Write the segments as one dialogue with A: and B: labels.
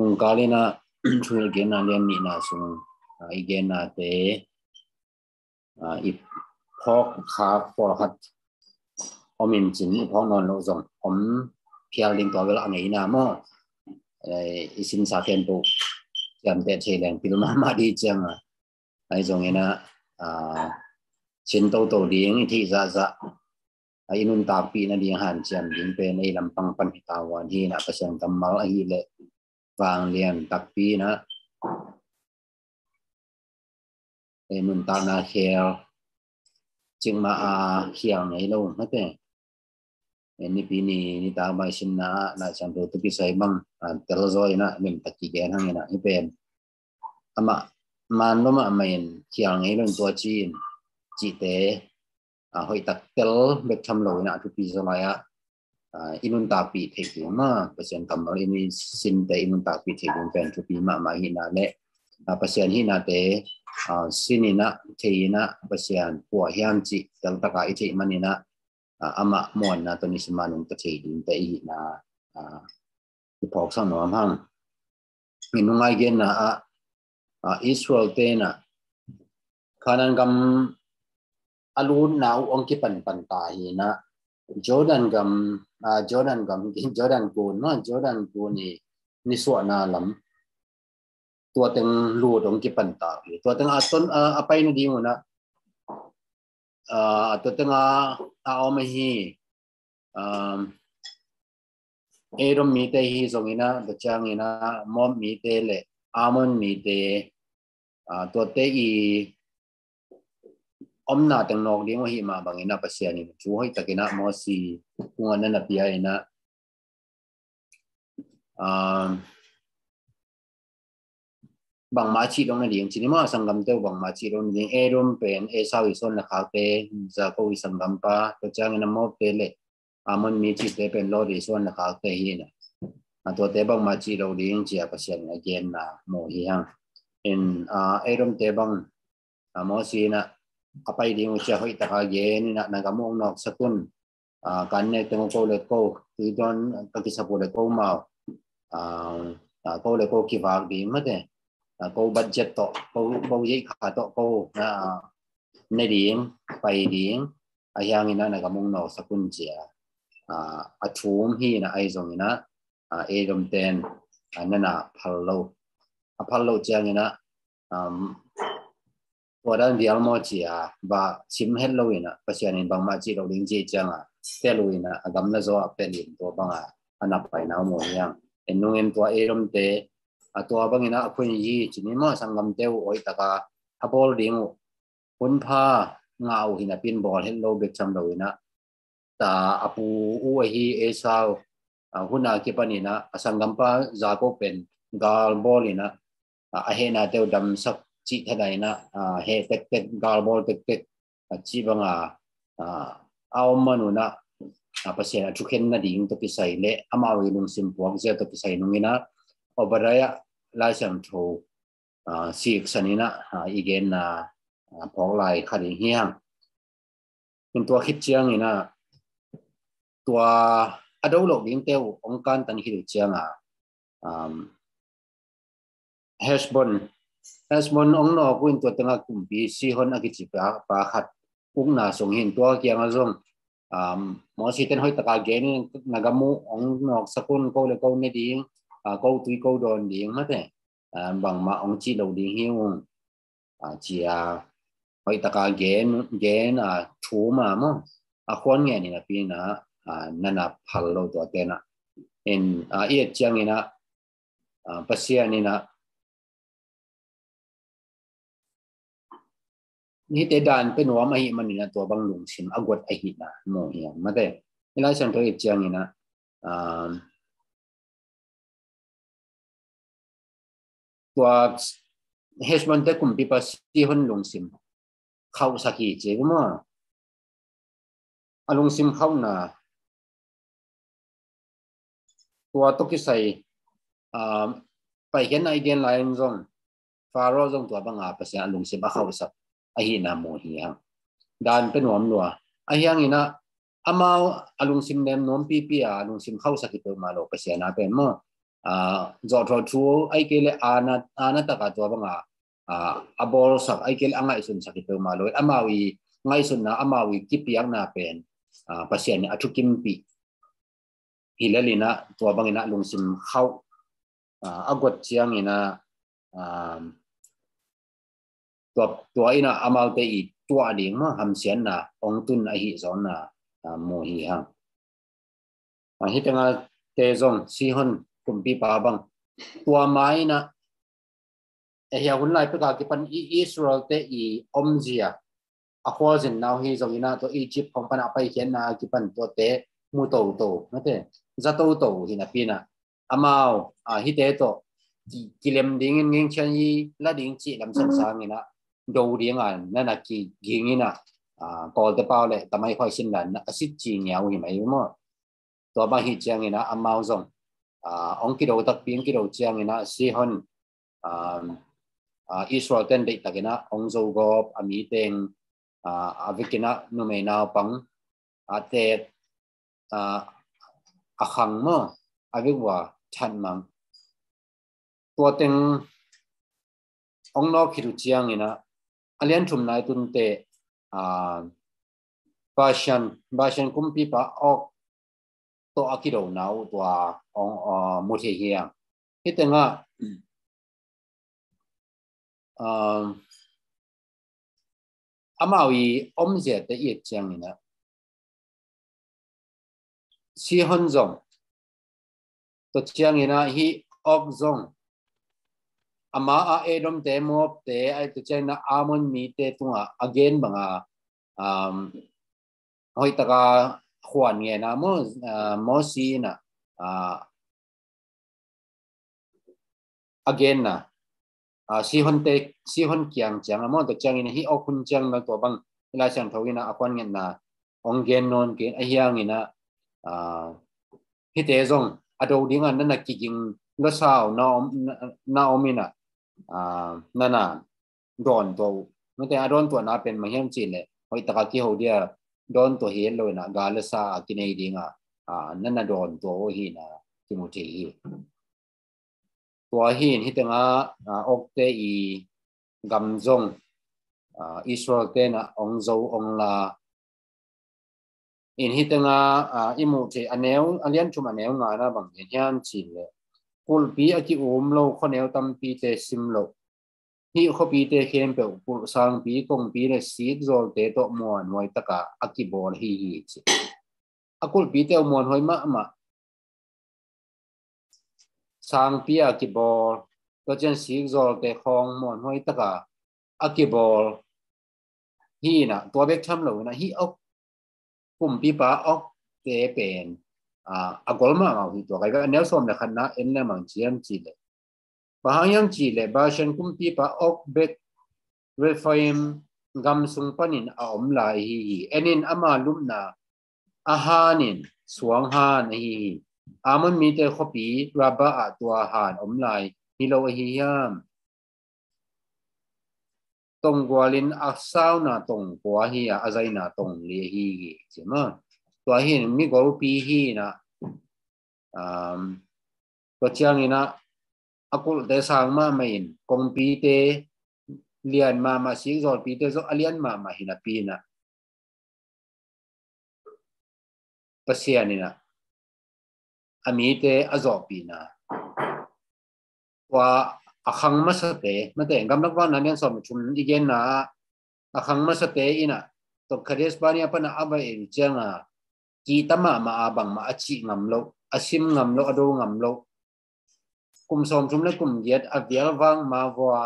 A: ong kalina thul gen na len ni na sung igen na te i phok kha for hat omin chin phok non lo zong om phial ling to vel anei na mo isin sa ken bu jam te che leng pil ma ma di chang ai zong ina chin to to ding thi za za ai nun ta pi na ding han cham ding pe nei lampang pan ta wan hi na pasang kamal ai le vàng liền tak pi na nun ta na khel ching ma khiang nei lo ma te ni pi ni ta mai sin na cham to tu pi sai bang tel zoi na min tak ki gen hang na ni pen ama man lo ma main khiang nei lo to chin chi te hoi tak tel bek tham lo na tu pi zo la ya inun ta pi the ki ma pasien kam lo ni sin te inun ta pi the gun pen tu pi ma hi na le pasien hi na te sinina theina pasien po hiam chi tel ta ka i the manina ama mon na to ni simanung ta the din te hi na ti phok sang no hang minungai gen na Israel te na khanan gam alun nau ong ki pan ta hi na Jordan gam Jordan kun ni so na lam tua teng lu dong ki pan ta hi tua teng aton apai na ding na tua teng om hi erom mi te hi zong ina bachang ina mom mi te le amon mi te tua te i om na teng nok ding hi ma bang ina pasian ni chu hoi takina mo si kunga na pia ina bang ma chi dong na ding chini ma sangam te bang ma chi dong ding erom pen e sawi son na kha te za ko wi sangam pa to chang ina mo te le amon mi chi te pen lo ri son na kha te hi na to te bang ma chi lo ding chi a pasian again na mo hi hang in erom te bang mo si na apai ding ucha hoi ta ka ge ni na nagamong nok sakun kan ne teng ko le ko ti don ka ki sapo le ko ma ko le ko ki wag di ma de ko budget to ko ye kha to ko na ne ding pai ding ayang ina nagamong nok sakun chia athum hi na ai zong ina edom ten anana phallo chang ina wadan dial mo chia ba sim hello ina pasian in bang ma chi lo ding ji chang te lo ina agam na zo pen in to banga ana pai na mo yang enung en to erom te to bang ina apun yi chini ma sangam te oi taka abol ding hun pha ngau hina pin bol hello bek cham lo ina ta apu u hi esau huna ki panina asangam pa za ko pen gal bol ina ahena te dam sak chi thadai na he tek gal bol tek chi banga aw manuna pasien chu khen na ding to pi sai le ama wi lung sim puak je to pi sai nungina obaraya lai sam tho sik sanina igen na phok lai khari hiang in to khit chiang ina tua adau lo ding teu ong kan tan hi chiang Hesbon ong no kuin to tanga kumpi si hon akichi pa khat kung na song hin to kyang azong mo si ten hoi taka gen nagamu ong nok sakun ko le ko ne ding ko tui ko don ding ma te bang ma ong chi lo ding hiung chia hoi taka gen thu ma mo khon nge ni na pi na nana phal lo to te na in ye chiang ina pasia ni na ni te dan pe no ma hi man na to bang lung sim agot a hi na mo hi ma te ila san to chiang ina to hesman te kum pi pa si hon lung sim khau saki che mo alung sim khau na to ki sai pai gen ai gen lain zong faro zong to bang a pa sia alung sim a khau sak ahi na mo hi hang dan pe nom lua ahyang ina amao alung sim nem nom pi alung sim khau sakito malo pasia na pe mo zo tho thu ai ke le ana ta ka to banga abol sak ai ke angai sun sakito ma loi amawi ngai sun na amawi kipiang na pen pasien athukim pi hilalina to bangina lungsim khau agot chiang ina to ina amal te I to ding ma ham sian na ong tun a hi zon na mo hi hang hi tanga te zong si hon kumpi pa bang tua mai na hi hun lai pe ka ki pan Israel te I omzia a khwazin now hi zongina to Egypt phong pan apai ken na ki pan to te mu to na te za to hi na pina amao hi te to kilem ding ngeng chen yi la ding chi lam sang sang ina do ding an na na ki ging ina ko te pao le tamai khoi sin lan na asit chi ngiao hi mai mo to ba hi chang ina amao zong ong ki do tak ping ki do chang ina si hon Israel ten de takina ong zo gop ami teng avikina nu me na pang ate akhang mo avikwa chan mang tua teng ong no khiru chiang ina alian thum nai tun te bashan kumpi pa ok to akiro nau tua ong mo the hiang hitenga amawi omje te ye chiang ina si hon zong to chiang ina hi ok zong ama edom te mop te ai to chen na amon mi te tunga again banga hoi taka khwan nge na mo si na again na si hon kiang chang mo to chang ina hi okun chang na to bang ila chang thogina akwan nge na onggen non ke a hiang ina hi te zong ado dinga na kiging lo sao na omina nana don to no te adon to na pen ma hem chi le hoi taka ki ho dia don to hi lo na gala sa ki nei dinga nana don to hi na Timothy hi to hi hi tanga ok te I gam zong Israel te na ong zo ong la in hi tanga imu che aneu alian chuma aneu nga na bang hian chi le kul pi aki lo khoneu tam pi te sim lo hi kho pi te khem pe pul sang pi kong pi le sit zol te to mon moi taka aki bol hi chi akul pi te mon hoi ma sang pi aki bol to chen sit zol te khong mon hoi taka aki bol hi na to bek tham lo na hi ok kum pi pa ok te pen agol ma hi to kai ga nel som le khan na en le mang chiam chi le bahayang chi le ba shan kum pi pa ok bek Rephaim gam sung panin om lai hi enin ama lumna ahanin suang han hi amon mi te khopi raba tua han om lai hi lo hi yam tong gwalin asaw na tong kwa hi azai na tong le hi chima to hi mi gol pi hi na to chiang ina akul te sang ma main kong pi te lian ma si zol pi te zo alian ma hina pi na pasianina ami te azo pi na wa akhang masate mate gamlak wa nan som chum igen na akhang masate ina to khades bani apana aba en changa ki tama ma abang ma achi ngamlo asim ngamlo ado ngamlo kum som chum le kum yet avial wang ma wa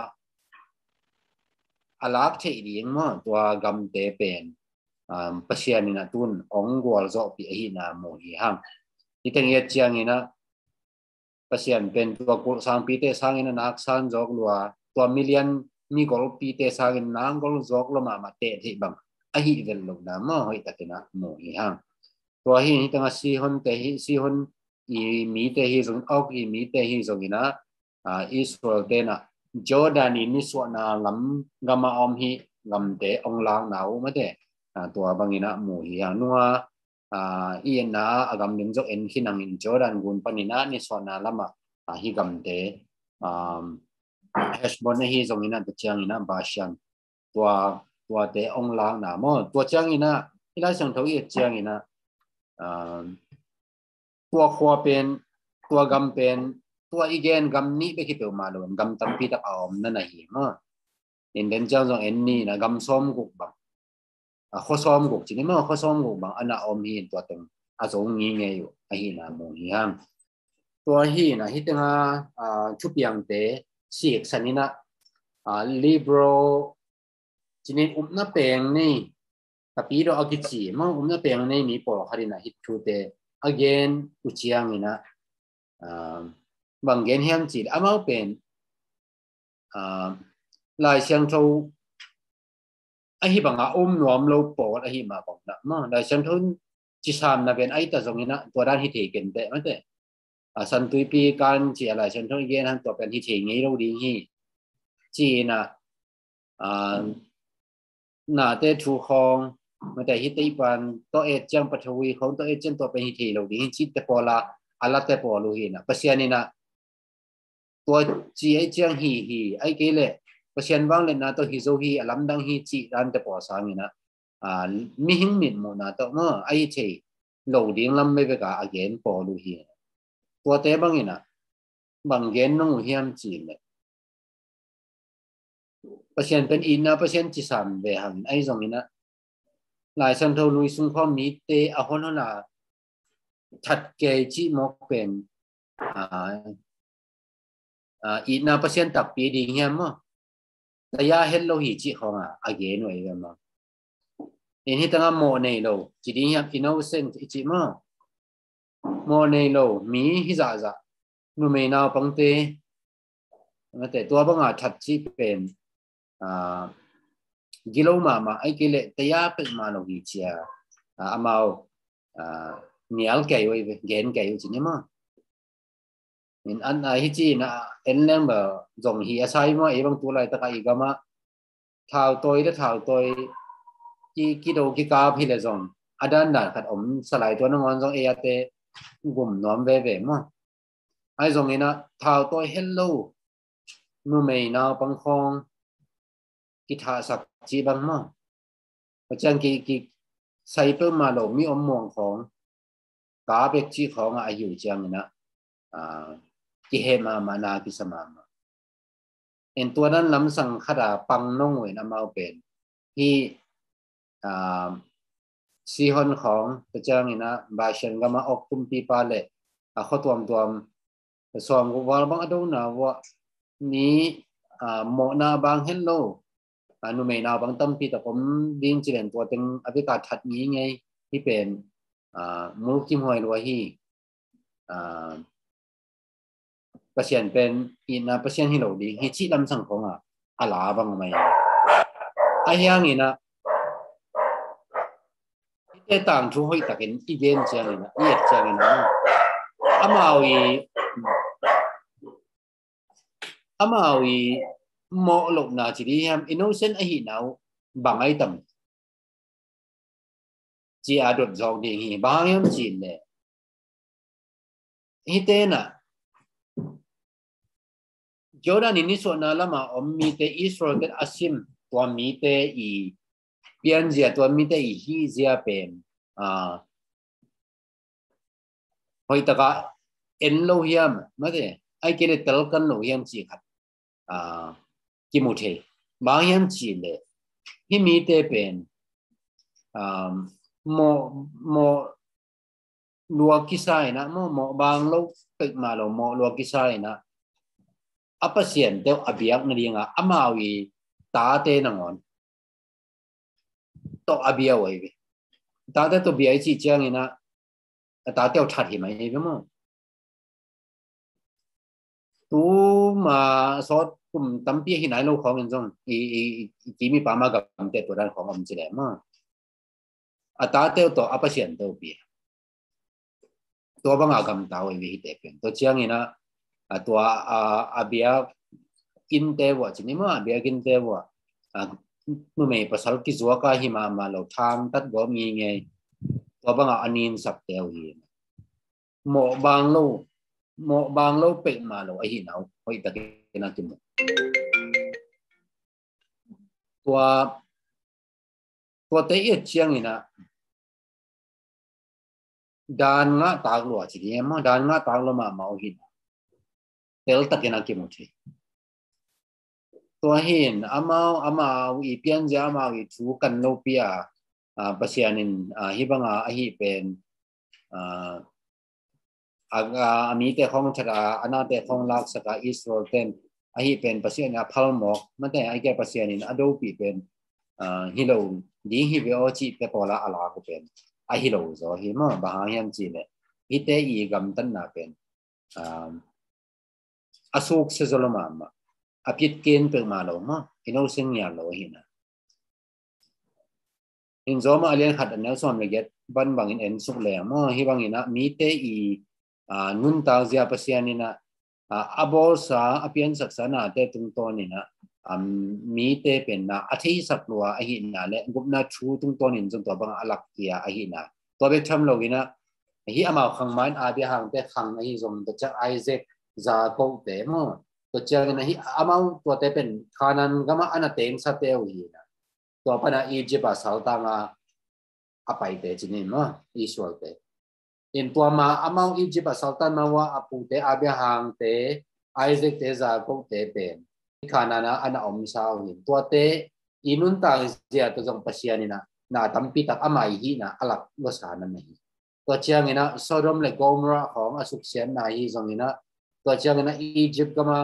A: alak che ding mo to gam te pen pasianina tun ong gwal zo pi hi na mo hi hang iteng ye chiang ina pasian pen to ko sang pi te sang ina nak san jok lua to million mi gol pi te sang in nang gol jok lo ma te thi bang a hi vel lo na mo hoi takina mo hi hang to hi ni tanga si hon te hi si hon I mi te hi zong ok I mi te hi zong ina Israel te na Jordan ni so na lam gama om hi lam te ong lang nau ma te to bangina mo hi hang nuwa iyan na agam nim jok en hinang in Jordan gun panina ni so na lama hi gam te hashbon hi zong ina te chang ina ba sian tua te ong lang na mo tua chang ina ila sang thau ye chang ina tua khwa pen tua gam pen tua igen gam ni be ki pe ma lo gam tam pi ta om na na hi mo in den chang zong en ni na gam som guk ba kho som guk chi ni mo kho som guk ba ana om hi tua teng a zong ngi nge yu a hi na mo hi ham tua hi na hi tenga chu piang te siek sanina libro chinin na peng ni tapi do agichi mo na peng ni mi por harina hit thu te again uchiang ina bang gen hiam chi amau pen lai siang thâu a hi banga nuam lo por a hi ma bang na mo lai siang thâu chi sam na ben ai ta zong ina to dan hi the ken te ma te san tui pi kan chi lai siang thâu gen han to pen hi the ngei lo ding hi chi naนาเตทูคองมาแต่ฮิตอีปันตัวเอจังปัทวีของตัวเอจังตัวเป็นฮิตเหล่านี้จิตเตปอลาอาลาเตปอลูหินะปัศยานีนะตัวจีไอจังฮีไอเกลปัศยานว่างเลยนะตัวฮิโซฮีอลัมดังฮีจีรันเตปอสามีนะมิหิงมิดโมนะตัวมั้งไอเทเหล่าดิ้งลัมไม่ไปกับอาเกนปอลูหิตัวเตบังนี่นะบางเกนน้องเฮียมจีเลยประเทศเป็นอินนะประเทศที่สามเวหันไอ้ตรงนี้นะหลายสันทลุยสุงความมีเตอหอนน่ะทัดเกจิมอกเป็นอินนะประเทศตับปีดีเงี้ยมั้งแต่ยาเห็นเราหิจิของอาเกนไว้กันมั้งอินที่ตั้งโมเนโลจีดีเงี้ยอินโนเซนต์จิมั้งโมเนโลมีฮิซาซานูเมนาปังเตแต่ตัวบังอาทัดจิเป็นกิโลมาไอ้กิเลสแต่ยาเป็นมาโลกิเชียอามาเหนียวแก่ไว้เกณฑ์แก่อยู่จริงมั้งอินอันไอ้จีน่ะเอ็นเรื่องแบบจงฮีอาศัยมั้งไอ้บางตัวอะไรตะกี้ก็มาท้าวตัวได้ท้าวตัวกี่โดกี่กาพี่เลยจงอันนั้นขัดอมสลายตัวน้องจงเอเตกลุ่มน้อมเว่มั้งไอ้จงนี้นะท้าวตัวเฮลโลนูเมย์นาปังคองกิทาสักจีบังมั้งอาจารย์กี่ใส่เพิ่มมาหลงมีอมมองของกาเบกจีของอายุจังนะกิเฮมานากิสมาเอ็นตัวนั้นล้ำสังขดาปังน้องเวนะมาเป็นที่ซีฮอนของพระเจ้านี่นะบาเชนก็มาออกคุมปีปาเลยเขาตัวสอมว่าบางอดูนะว่ามีโมนาบางเฮลโลนูเมนาบางตั้มปีแต่ผมดิ้งจีเรนตัวเต็งอภิการทัดนี้ไงที่เป็นมูกิมหอยรัวฮีเปอร์เซ็นต์เป็นอินนะเปอร์เซ็นต์ที่เราดีที่ชี้ลำสั่งของอาลาบางไหมไอ้ยังนี่นะที่ต่างทุกคนแต่กันอีเวนต์เจ้านี่นะอีเอ็ดเจ้านี่นะอามาวีโมหลบนาจีดีฮัมอินโนเซนต์ไอ้หินเอาบางไอ้ต่ำจีอาดดจองดีหีบางยังจีนเลยฮิเตน่ะจอดานินิส่วนนั้นละมาอมมีเตอิสราเอลอาซิมตัวมีเตอีเปียนเจียตัวมีเตอีฮีเจียเป็นหอยตะกะเอ็นโลเฮียมมาเตไอเกเลตลกันโลเฮียมจีครับกิมุเทบางยังจีนเลยที่มีเตเป็นโมลัวกิไซนะโมบางโลกตึกมาโลโมลัวกิไซนะอัปเสียนเดียวอภิยักษ์นั่นเองอามาวีตาเตนังอนตัวอภิยักษ์ไว้ตาเตตัวเบียจีเจียงนี่นะตาเตียวชัดเห็นไหมพี่มั้งตัวมาสอดกลุ่มตั้มเปียที่ไหนโลกของเงินจงอีมีปามากับเตตัวด้านของอมจีแหลมตาเตียวตัวอัปเสียนตัวเบียตัวบางอากรรมตาไว้วิเตเป็นตัวเจียงนี่นะตัวอาเบียกินเตวะจีนี่มั้งอาเบียกินเตวะเมื่อไม่ภาษากิจวัตรหิมาเราทางตัดบ่มีไงตัวบางอันนี้สับเตวหีหมอบางโล mo bang lo pe ma lo ai nào hoi ta ke na kim tua tua te ye chiang ina dan nga ta lo chi ni ma dan nga ta lo ma mau hin tel ta ke na kim chi tua hin amau i pian ja amau i chu kan lo pia pasianin hi banga a hi pen ami te khong chaka ana te khong lak saka Israel ten a hi pen pasian a phalmo mate ai ke pasianin ado pi pen hilo di hi be o chi pe pola ala ko pen a hilo zo hi mo ba hiam chi le hi te I gam tan na pen asuk se zoloma ma apit ken pe ma lo mo ino sing ya lo hi na in zoma alian khat an som le get ban bangin en suk le mo hi bangina mi te I nun ta zia pasianina abol sa apian saksana te tung tonina mi te pen na athei saklua a hi na le gupna thu tung tonin jong to bang alak kia a hi na to be tham logina hi ama khang main a bi hang te khang a hi zom to cha Isaac za ko te mo to cha na hi amau to te pen khanan gama ana teng sa te hi na to pana Egypt a salta nga apai te chinin mo Israel te in tua ma amau Egypt a saltan mawa apu te abia hang te Isaac te za ko te pen khana na ana om sao hin tua te inun ta zia to jong pasiani na tampi tak amai hi na alak lo sa na nei to chiang ina Sodom le Gomorrah hong asuk sian na hi jong ina to chiang ina Egypt kama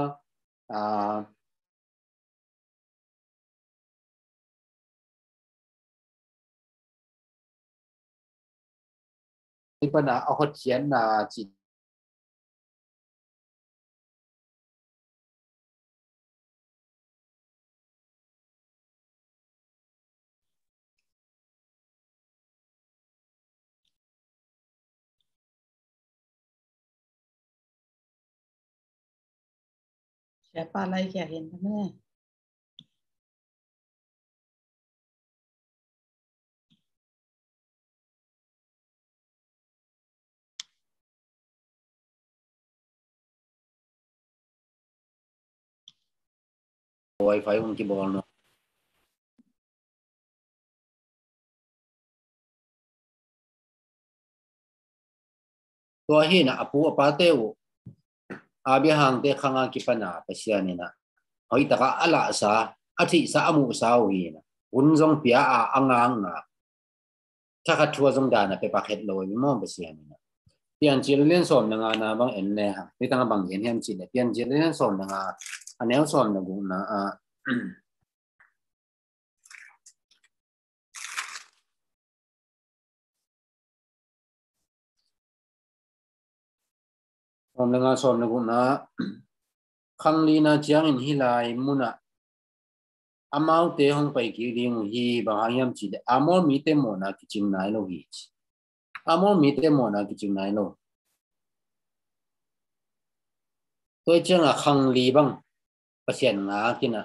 A: ipa na ahot sian na chi
B: Siapa lagi yakin teman?
A: wifi ung ki bol no to hi na apu apa te u abia hang te khanga ki pana pasiani na hoi taka ala sa athi sa amu sa wi na unjong pia a angang na thaka thua jong dana pe pakhet lo mi mo pasiani na pian chi len som na nga na bang en ne ha ni tanga bang en hem chi ne pian chi len som na nga anel som na gu na som na gu na khang li na chiang in hilai muna amau te hong pai ki ring hi ba hayam chi de amo mi te mo na ki ching nai lo hi amo mi te mo na ki ching nai lo tôi chang a khang li bang pasien nga kina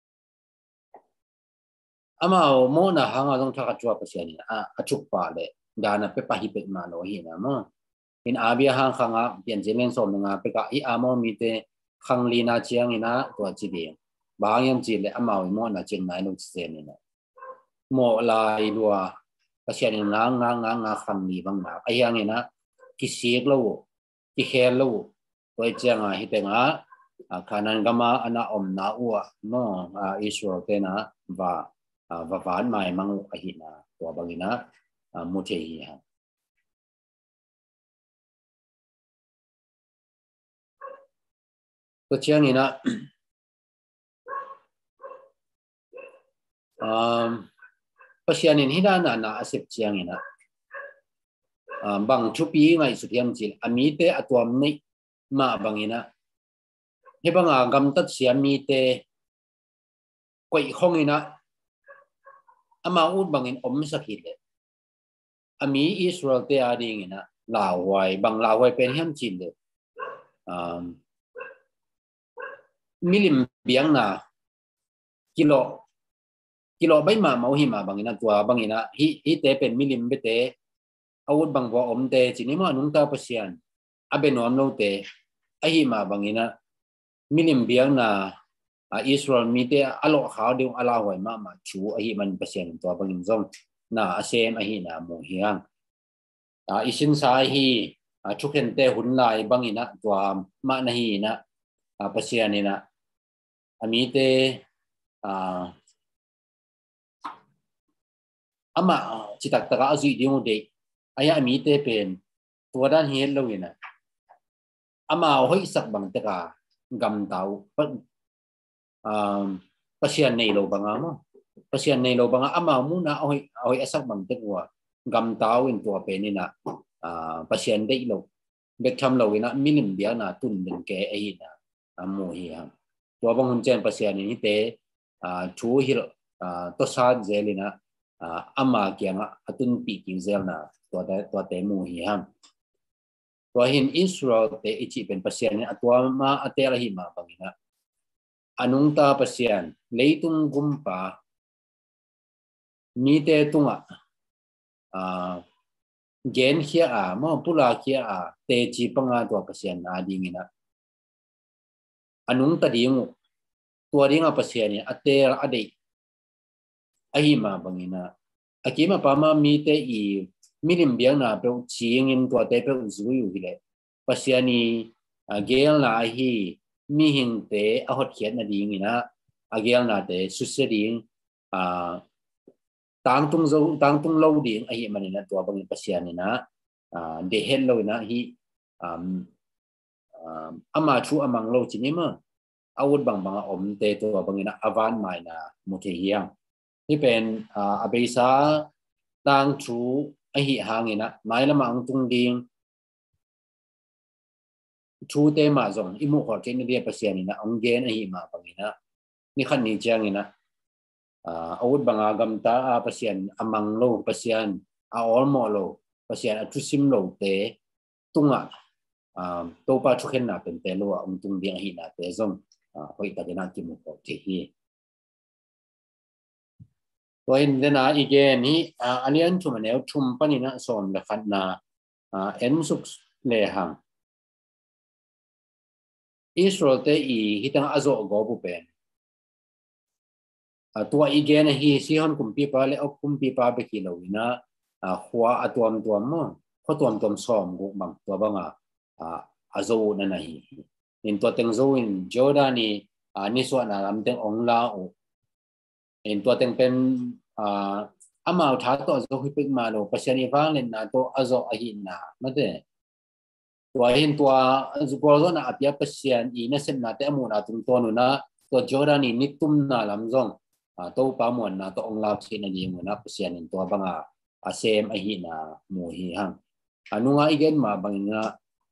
A: amao mo na hanga dong thaka chua pasien a achuk pa le dana pe pa hi pe ma lo hi na mo in abia hang khanga pian jemen som nga pe ka I amo mi te khang li na chiang ina to chi de ba yam chi le amao mo na ching nai lo se ni na mo lai lua pasien nga khang li bang na ayang ina ki siek lo ki hel lo tôi chang a hi te nga kanan gama ana om na uwa no Israel te na và van mai mang a hi na to bangina mu te hi ha to chiang ina pasianin hidana na asep chiang ina bang chupi ngai su thiam chil ami te atuam nei ma bangina he banga gam tat siam mi te koi khongina ama ut bangin om sakile ami Israel te ading ina lawai bang lawai pen hiam chin le milim biang na kilo bai ma mau hi ma bangina tua bangina hi te pen milim bete awut bang bo om te chini ma nung ta pasian abe nom lo te ahi ma bangina milim biang na Israel mi te alo khao ding ala hoi ma chu ahi man pasien to bangin zong na asem ahi na mo hiang isin sa hi chuken te hun lai bangina to ma na hi na pasien ina ami te ama chitak taka azui ding de aya ami te pen to dan hi lo ina ama hoi sak bang te ka gam tau pasien nei lo banga mo pasien nei lo banga ama mu na hoi asak bang te wa gam tau in to pen ina pasien dei lo bek tham lo ina minim bia na tun den ke ai na mo hi ha to bang hun chen pasien ni te chu hi to sa zelina ama kyanga atun pi ki zel na to te mo hi ha to hin Israel te ichi pen pasien ni atwa ma atela hi ma bangina anung ta pasien leitung gumpa mi te tunga gen hia mo pula kia te chi panga to pasien na dingina anung ta dingu to ringa pasien ni atel ade ahi ma bangina akima pama mi te I milim biang na pe chiingin to te pe uzuyu hile pasiani gel na hi mi hing te ahot khiat na dingina agel na te suseding tang tung lo ding ahi manina to bangin pasiani na de hello na hi ama chu amang lo chinima awut bang banga om te to bangina avan mai na muthi hiang hi pen abesa tang chu ahi hangina mai lama ang tung ding chu te ma zong imu khor ke ni dia pasianina ong gen ahi ma bangina ni khan ni changina awut banga gam ta pasian amang lo pasian olmo lo pasian atusim lo te tunga to pa chu khen na pen te lo ong tung ding ahi na te zong hoi ta dina ki mu ko te hi to in dena again ni anian chu maneu thum panina som la khat na en suk le hang Israel te I hitang azo go bu pen tua again hi sihon kumpi pa le ok kumpi pa be kilowina khwa atuam tuam mo khotuam tom som gu mang to banga azo na nahi in to teng zo in Jordani ni so na lam teng ong la o in to teng pen amao tha to zo hi pik ma lo pasiani wang len na to azo ahi na mate tua hin tua zukolzo na apia pasian I na sem na te amu na tum to na to Jordani nitum na lam zong to pa mo na to ong la chi na ni mo na pasian in to banga asem ahi na mo hi hang anunga igen ma bangina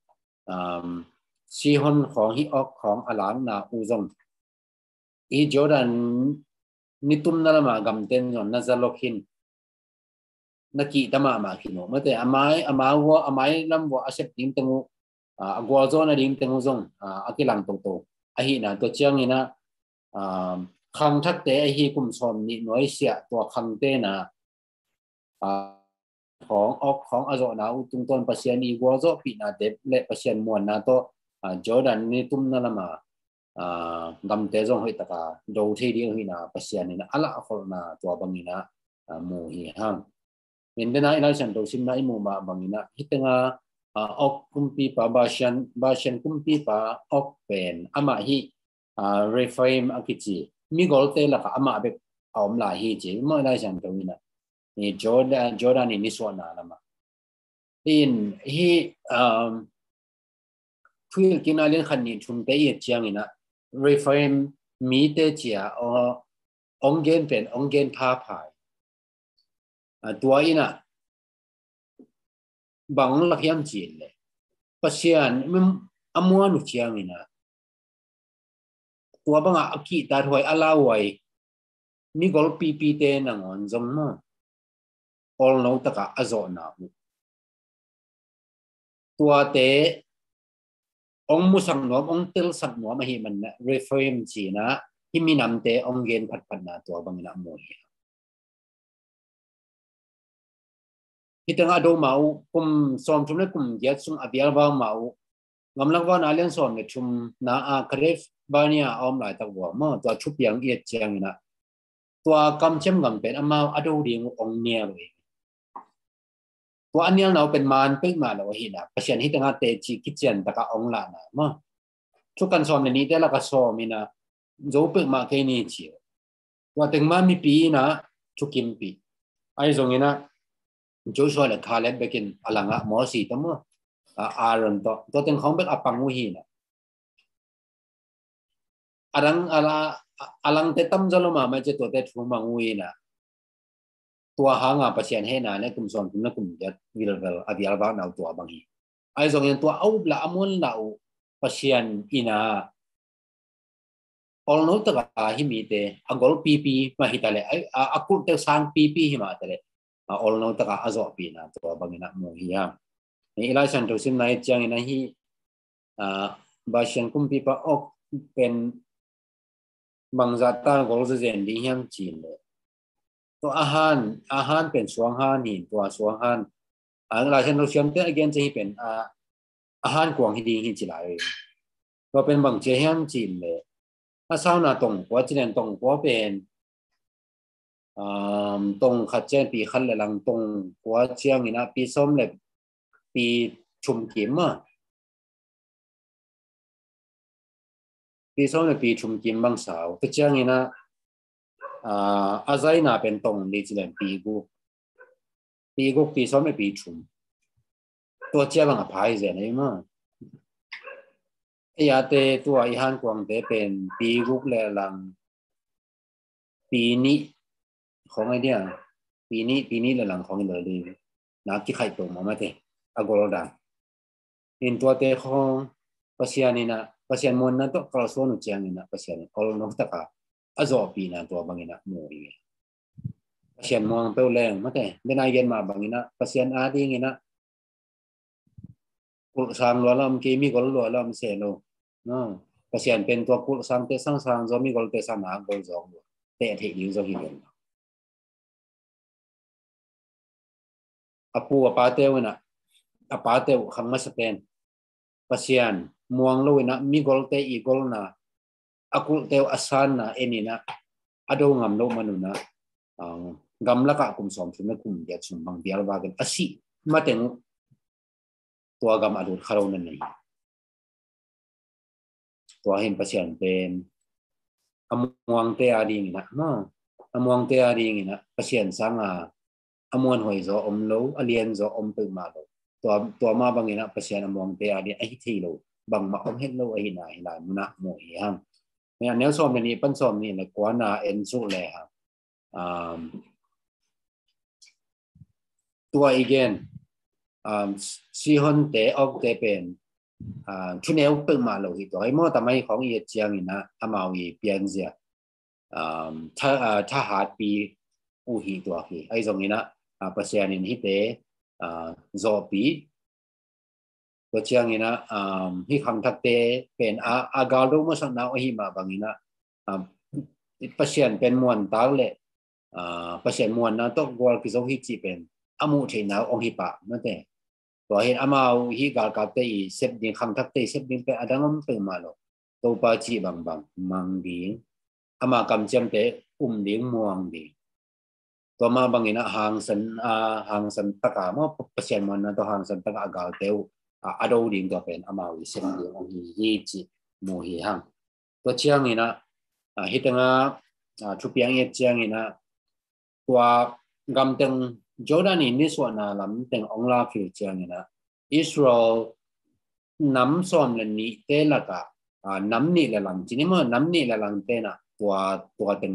A: sihon khong hi ok khong alang na uzong I Jordan nitum na lama gamten yon na zalokhin naki tama ma khino mate amai lam wo asep ding tengu agwa zo na ding tengu zong akilang to ahi na to chiang ina khang thak te ahi kum som ni noi sia to khang te na khong azo na utung ton pasian I gwa zo pi na te le pasian mon na to Jordan ni tum na lama gam te zong hoi taka do the ding hi na pasian ina ala khol na to bangina mo hi hang indena ina san do sim na imu ma bangina hitenga ok kumpi pa bashan kumpi pa ok pen ama hi reframe akichi mi golte la ka ama be om la hi ji mo na san do ina ni Jordan ni so na lama in hi twil kinalin khan ni thum te ye chiang ina reframe mi te chia ongen pen ongen pha phai tua ina bang la hiam chin le pasian amua nu chiang ina tua banga aki ta thoi alawai mi gol pp te na ngon zom no all no taka azo na tua te ong musang nom ong tel sak nom hi man reframe chi na himinam te ong gen phat phat na tua bangina mo hi hitanga do mau kum som thum le kum ya sung abial ba mau งำลังว่านาเลียนส่วนเนี่ยชุมนาอาครีฟบานียออมหลายตะวัวมั่งตัวชุบยังเอียดเจียงนะตัวกำเชื่อมกำเป็นอามาอดูดีงองเนียเลยตัวอันนี้เราเป็นมารเป็นมาแล้วเห็นนะประชันที่ตั้งแต่จีกิจเจนตะกะองลานะมั่งชุกันซ้อมในนี้แต่ละก็ซ้อมมีนะโจเป็นมาแค่นี้เชียวว่าถึงมามีปีนะชุกิมปีไอ้ตรงนี้นะโจช่วยเลยคาเล็บไปกินอะไรงะหมอสีตั้งมั่งอารอนตัวถึงของเป็นอปังวิหินะalang tetam jaloma ma je to te thuma ngui na tua hanga pasien he na ne kum son kum na kum ya vilvel avial ba na tua bangi ai zong yen tua au bla amul na u pasien ina ol no ta ga hi mi te agol pp ma hitale ai akul te sang pp hi ma tale ol no ta ga azo pi na tua bangi na mo hi ya ni ila san to sim nai chang ina hi ba sian kum pi pa ok penบางจัตตากอลจะเจนดีเฮียงจีนเลยตัวอาหารเป็นสวงหานหินตัวสวงหานหลายเช่นเราเชื่อมเต้อเกนจะให้เป็นอาหารกวางที่ดีที่จีไรเราเป็นบางเจียงจีนเลยถ้าเช้าหน้าตรงหัวจีนตรงหัวเป็นตรงขัดเจนปีขันเลยหลังตรงหัวเชียงนี่นะปีส้มเลยปีชุมกิมปีส้มเลยปีชุมกิมบางสาวแต่เจียงนี่นะอาศัยน่าเป็นตรงนี้จีนปีกุปีส้มเลยปีชุมตัวเจ้าบางอภัยเสียนี่มั้งไอ้ยาเตตัวอีฮันกวางเตเป็นปีกุเลยหลังปีนี้ของไอเดียปีนี้เลยหลังของอินเดียเลยนักที่ใครตรงมาไม่เตอากรดาอินตัวเตของภาษานี่นะภาษามวลนั้นต้องกระทรวงเจียงนี่นะภาษานี่คนนกตะกาอาจอบปีนะตัวบางนะมวยภาษามวลเปล่าแรงไม่เตเป็นนายเย็นมาบางนะภาษาอาดีนี่นะกุศลล้วนๆมีกุศลล้วนๆเสียโลเนาะภาษาเป็นตัวกุศลเตสังสารจะมีกุศลเตสนากุศลเตะที่ดิ้งจะหินอาปูอาปาเตวนะอาปาเตวขังมาสเปนภาษามวงลุยนะมีกุศลเตอีกุศลนะอากุเตวอาสานนะเอ็นี่นะอดูงามโลมนุนะกำลักกุมสมชุนกุมเดียดชุมบางเดียร์ว่ากันอาศิมาเต็งตัวกำอดูคาราวนั่นเองตัวเห็นภาษาเป็นอมวงเตอาดีนี่นะอมวงเตอาดีนี่นะภาษาสังอมวนหอยโซอมโลอเลียนโซอมตึมาโลตัวมาบางนี่นะภาษาอมวงเตอาดีไอที่โลบางมาอมเห็นโลไอหน่ายหลายมุนะโมยฮังเนี่ยแนวซ้อมนี้ปั้นซ้อมนี่นะกว่านาเอ็นสุเลยครับตัวอีกเกนซีฮอนเตออกเตเป็นชุนเอลตึมาโลหิตตัวไอ้หม้อทำไมของเอียเจียงนี่นะอามาวีเปลี่ยนเสียถ้าหาปีอุหิตัวฮีไอ้ตรงนี้นะภาษาเนี่ยฮิเตโซปีตัวเชียงนี่นะที่คำทักเตเป็นอากาลูมาสักนาอหิมาบางนี่นะภาษาเป็นมวลตาเลยภาษามวลนะต้องกอลกิโซฮิจิเป็นอามุเทนาองหิปะนั่นเองตัวเห็นอามาฮิกาลกาเตอีเซบดินคำทักเตเซบดินเป็นอดังมันเป็นมาโลตัวปาจีบางมังดีอามากำจำเตดิงม่วงดีตัวมาบางอินะหางสันตะกามอภาษามวลนะตัวหางสันตะกากาเตวอดูดิงตัวเป็นอามาวิเซบดินองหิจิโมหิหังตัวเชียงนี่นะฮิตงาชุบยังเอเจียงนี่นะตัวกำตังจอร์แดนนี่ส่วนน่ะลำตังองลาฟิวเจียงนี่นะอิสราเอลน้ำส่วนนี้เตละกะน้ำนี่ละลำจีนี่มันน้ำนี่ละลำเตนะตัวเป็น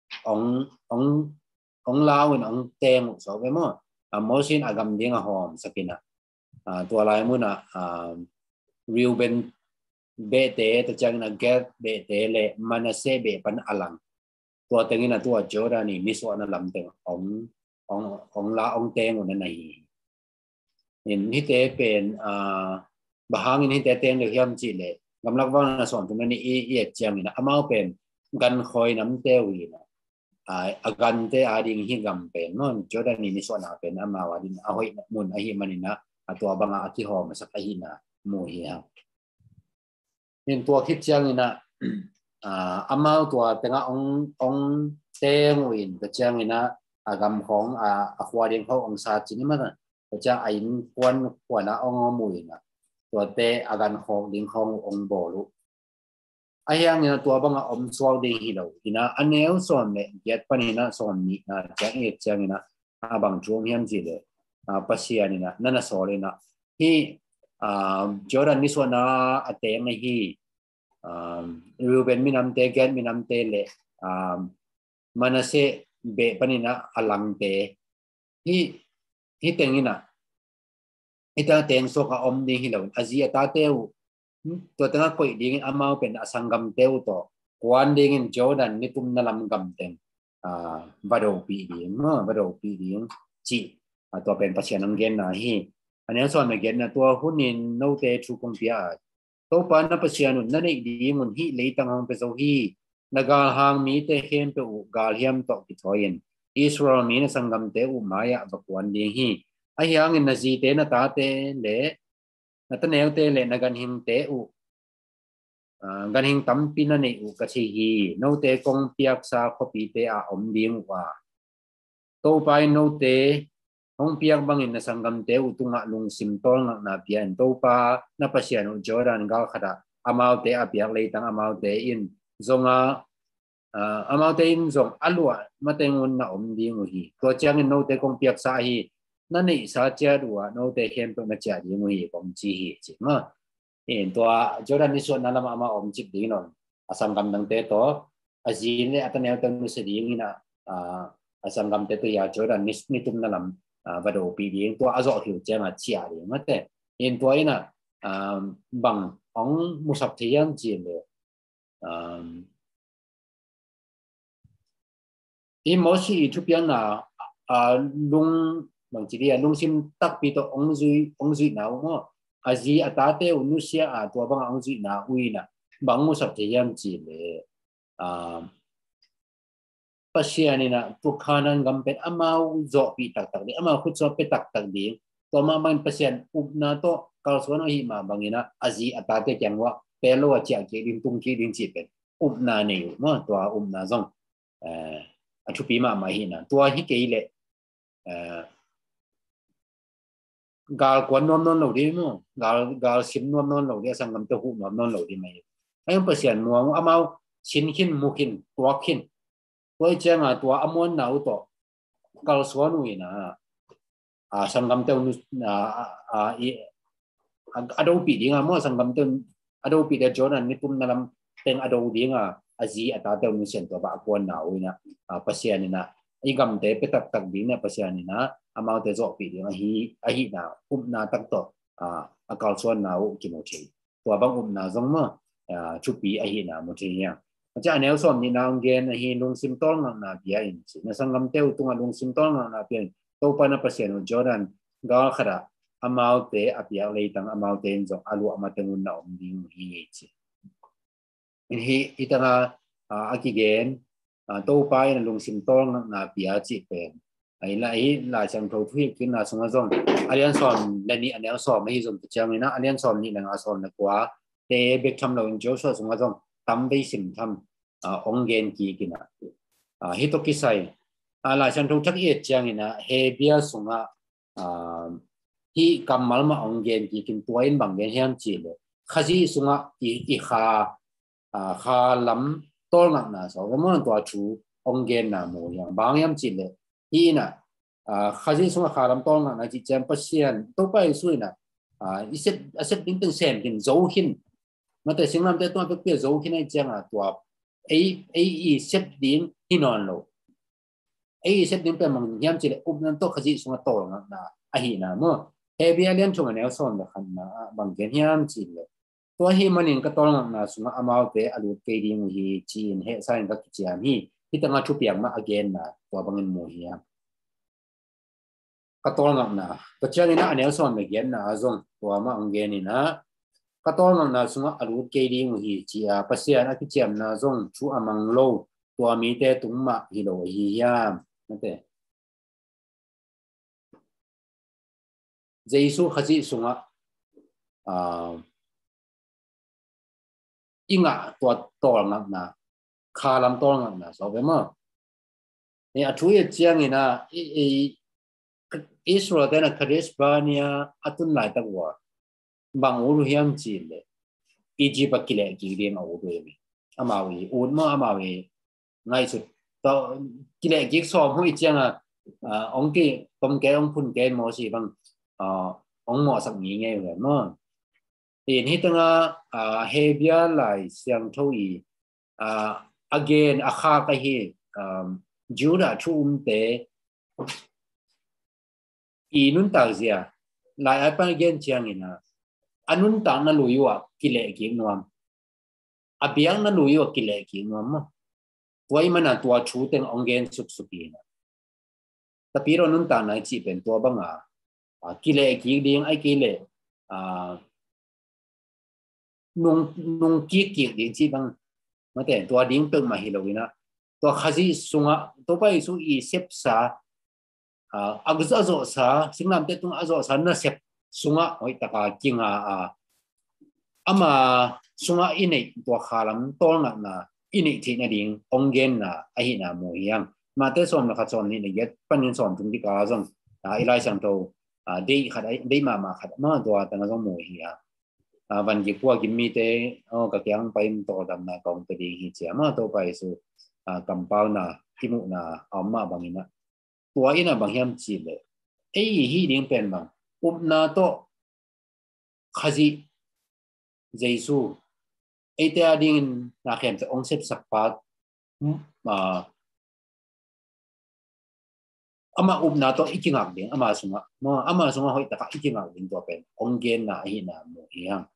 A: องลาวองเตงสอบไปมั้งมอสินอากำดิ้งหอมสักนะตัวลายมุนะริวเป็นเบเตตจังนะเกตเบเตเลมันเซเบปันอลังตัวเต็งนี่นะตัวจอร์แดนนี่ส่วนน่ะลำเต็งองลาองเตงนั่นไงเห็นที่เตเป็นบางอย่างที่เตงเรื่องจีเลยกำลังว่าส่วนตรงนี้เอียดเจียงนี่นะอามาเป็นกันคอยน้ำเตวีนะอาการเตอาดิงหิกำเป็นนั่นจอร์แดนนี่ส่วนน่ะเป็นอามาว่าดินเอาให้มุนอาหิมันนี่นะตัวบางอาทิหอมสักอาหินะโมหิฮะ nên tua khít chăng ina amau tua tenga ong teng win cái chăng ina agam khong akwa ding ho ong sa chini ma cái chăng ain kwan ong muina tua te agan khong ding khong ong bolu ayang ina tua banga om swal ding hilo ina aneu son me get panina son ni na chang ina abang chom hiam ji le pasian ina nana solina hi Jordan ni so na ate mai hi Ruben minam te gen minam te le manase be panina alang te hi tengina ita teng so ka om ni hilaw azia ta teu to tanga koi ding amau pen asangam teu to kwan ding in Jordan ni tum na lam gam teng vado pi ding chi to pen pasian ang gen na hi anh so na gen na to hunin no te chu kong pia to pa na pasian na nei di mun hi le tang hang pe zo hi nagal hang mi te hem pe u gal hiam to ki thoyen Israel mi na sangam te u maya bakwan ding hi ayang in na ji te na ta te le na ta neu te le na gan him te u gan hing tam pin na nei u ka chi hi no te kong piak sa khopi te a om ding wa to pai no te hong piak bangin na sanggam te utunga lung simtol na pian to pa na pasian u Jordan gal khada amau te apiak leitang amau te in zonga amau te in zong alua matengun na om ding hi to chang in no te kong piak sa hi na nei sa cha ruwa no te hem to na cha ding hi kong chi hi chi ma in to Jordan ni so na lama ama om chip ding non asangam dang te to azin le atanel te nu se ding ina asangam te to ya Jordan ni tum na lam và đồ bị điện tua azo hiểu chăng là chia đi mất thế hiện tua na bằng ông một sập thời gian gì nữa in mỗi sự chụp ảnh là lung bằng chỉ là lung sim tắc bị to ông duy nào mà gì ta te unu sia tua bằng ông duy nào uy na bằng một sập thời gian gì nữa pasian na tukhanan gampet amau zo pi tak di amau khut zo pe tak di to ma man pasian upna to kalsona hi ma bangina azi atate kyangwa pelo acha ke din tung ki din chi pe upna ne ma to upna zong achupi ma ma hi na to hi ke ile gal kwan non lo di mo gal sim non lo di sangam to hu non lo di mai ai pasian mo amau chin khin mukin to khin tôi chăng tua amon nào to kalau suanu ina sanggam teu Adobe dia mo sanggam teu Adobe dia Jordan ni pun dalam teng Adobe dia azi ata teu ni sen to ba kuan nào ina pasian ina igam te petak tak ding na pasian ina amau te zo pi dia hi na na tak to akal suan nào kimochi to bang na zong mo chupi hi na mo chi ya cha anel som ni nang gen hi lung sim tol na bia in na sangam teu tunga lung sim tol na bia to pa na pasien Jordan ga khara amau te apia le tang amau te zo alu amatengun na ding hi chi in hi itanga akigen to pa na lung sim tol na bia chi pen ai la chang tho thui kin na sunga zong alian som le ni anel som hi zong chang na alian som ni na som na kwa te bek tham lo in Joshua sunga zong tam bei sim tham ong gen ki kina hitoki sai la chan thu thak ye chang ina he bia sunga hi kamal ma ong gen ki kin tuain bang gen hiam chi le khaji sunga i kha lam tol nak na so mo to chu ong gen na mo yang bang yam chi le hi na khaji sunga kha lam tol nak na chi cham pasian to pai suina iset ding teng sen kin zo hin mà tại sinh năm tới tôi biết biết dấu khi này chăng tua ấy xếp đến khi non lo ấy xếp đến bên mình nhắm chỉ là nên tôi khai xuống to là hi na mà he bia liên chung anh son là khăn bằng cái nhắm chỉ là tôi hi mà nên cái to là xuống amount về alu cái đi hi chỉ he sai cái chỉ hi thì tao chụp yang mà again là tôi bằng mua hi cái to là cái chuyện này anh son again là zong tôi mà again na katol na sunga alut ke ding hi chia pasian aki chiam na zong chu amang lo tua mi te tungma hi lo hi ya nate Jesu khaji sunga inga tua tol ngak na khalam tol ngak na so bema ni athuye chiang ina Israel tena Kadesh Barnea atun lai takwa bang uru hiam chile Egypt kile ki ma uru mi amawi unma amawi ngai su to kile ki so hui chiang ong ki tom ke ong phun ke mo si bang ong mo sak ni nge le mo in hitanga hebia lai siang thui again akha ka hi Judah thu te inun ta zia lai apa again chiang ina anun ta na luyua kile ki nuam abiang na luyua kile ki nuam mo tuai mana tua thu teng ongen suk suki na tapi ro nun ta na chi pen tua banga kile ki ding ai kile nung ki ding chi bang mate tua ding peng ma hilowina tua khazi sunga to pai su I sep sa agzo sa singnam te tung azo sa na sep sunga oi taka kinga ama sunga ine tua khalam tol na ini thi na ding ongen na ahi na mo yang ma te som na kha chon ni ne get panin som tung di ka jong ilai sang to dei khat dei ma khat ma tua ta na jong mo hi van ki kwa ki mi te ka kyang pai to dam na kong te di hi che ma to pai su compound na kimu na amma bangina tua ina bang hiam chi le hi ding pen bang na to khazi jesu te ading na khem te ong sep sakpat ama na to ikingak ding ama sunga hoi ta ikingak ding to pen ongen na hi na mo hiang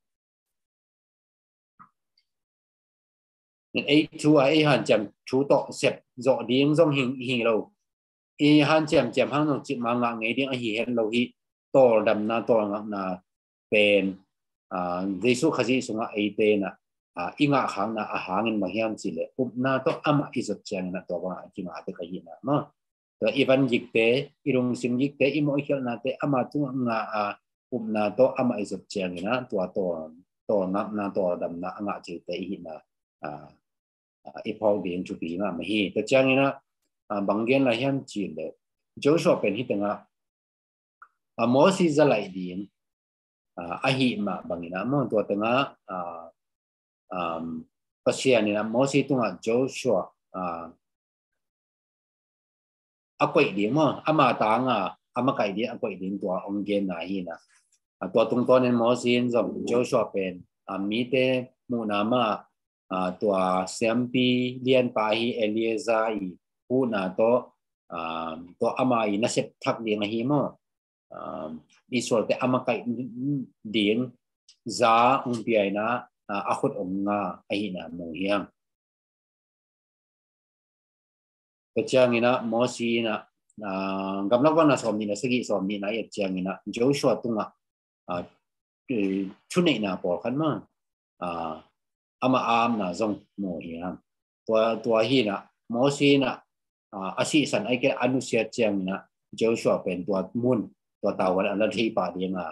A: nên chú han chém chú to xếp rõ điên trong hình lâu han chém hang nó chỉ mang ngang ngày điên hi hen lâu hi to đầm na to ngang na pen Jesu khazi sunga te na inga hang na hangin mahiam chile na to ama izot chang na to ba ki ma te kai na ma to even yikte irung sim yikte imo ikhel na te ama tu nga na to ama izot chang na to na to dam na nga chi te hi na ipol din chu pi ma hi to chang ina banggen la hiam chi le Joshua pen hi tanga Moses zalai din ahi ma bangina mo to tanga pasian ina Moses tunga Joshua akoi di mo ama tanga ama kai di akoi din to onggen na hi na to tung to nen Moses zom Joshua pen mi te mu na ma tua sempi lian pa hi Eliezer I hu na to ama I na sep thak ding hi mo Israel te ama kai ding za umpiai na akhut nga ahi na mo hiang kachang ina mosi na gamnak wana som ni na sagi som ni na ye chang ina Joshua tunga chunei na por khan ma ama na zong mo hiang tua hi na mosi na asi san ai ke anusia chang na Joshua pen tua mun tua tawan ala thi pa dia nga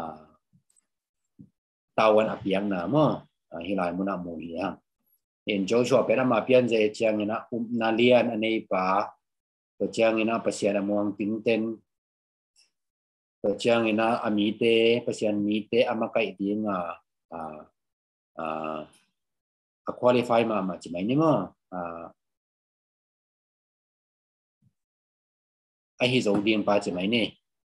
A: tawan apiang na mo hilai mun mo hiang in Joshua pen ama pian je chang na na lian anei pa to chang ina pasian among tinten to chang ina amite pasian mite ama kai dia nga qualify ma chi mai ni mo ai hi zo ding pa chi mai ni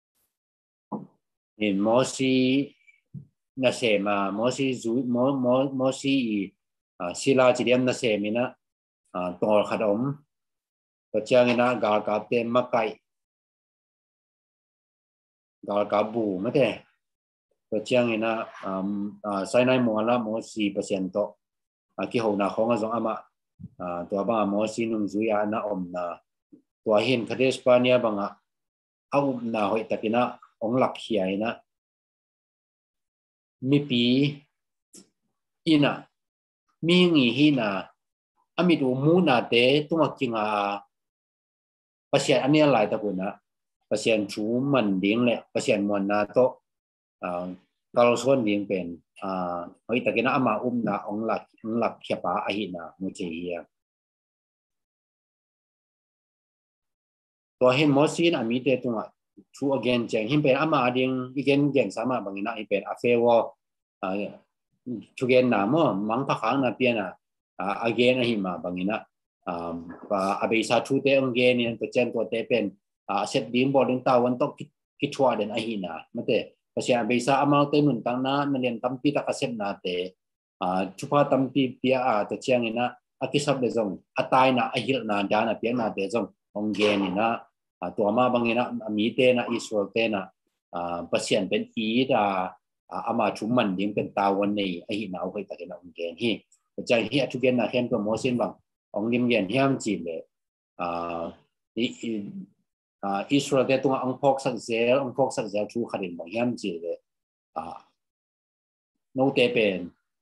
A: in mosi na se ma mosi zu mosi sila chi diam na se mina tor khadom to chang ina ga ka te makai ga ka bu ma te to chang ina Sinai mo la mosi pasian to ki ho na khong azong ama to ba mosi nung zu ya na na tua hin Kadesh Barnea banga au na hoi takina ong lak hiai na mi pi ina mi ngi hi na ami tu mu na te tunga kinga pasian ania lai ta kuna pasian chu man ding le pasian mon na to kalau son ding pen hoi takena ama na ong lak khiapa ahina muche hia to hin mosin amite tunga thu again cheng him pen ama ding igen gen sama bangina i pen afewo thu gen na mo mang pa khang na piana again ahima bangina pa abisa thu te ong gen ni to chen to te pen set dim boarding tawan to ki thwa den ahina mate pasya abisa amau te nun tang na melen tampi ta kasem na te chupa tampi pia to chiang ina akisab de zong atai na ahil na dana piang na te zong ong gen ni naตัวมาบางอย่างนะมีเตนะอิสราเอลนะประเทศเป็นอีดอามาชุมมันยิ่งเป็นตาวันนี้ไอ้หินเอาไปแต่ละองค์เกณฑ์ที่ใจเฮียทุกเกณฑ์นะเห็นตัวโมเสสบางองค์ยิ่งเย็นเฮียมจีนเลยอิสราเอลตัวองค์พกสักเซลองค์พกสักเซลชูขัดินบางเฮียมจีนเลยโนเตเป็น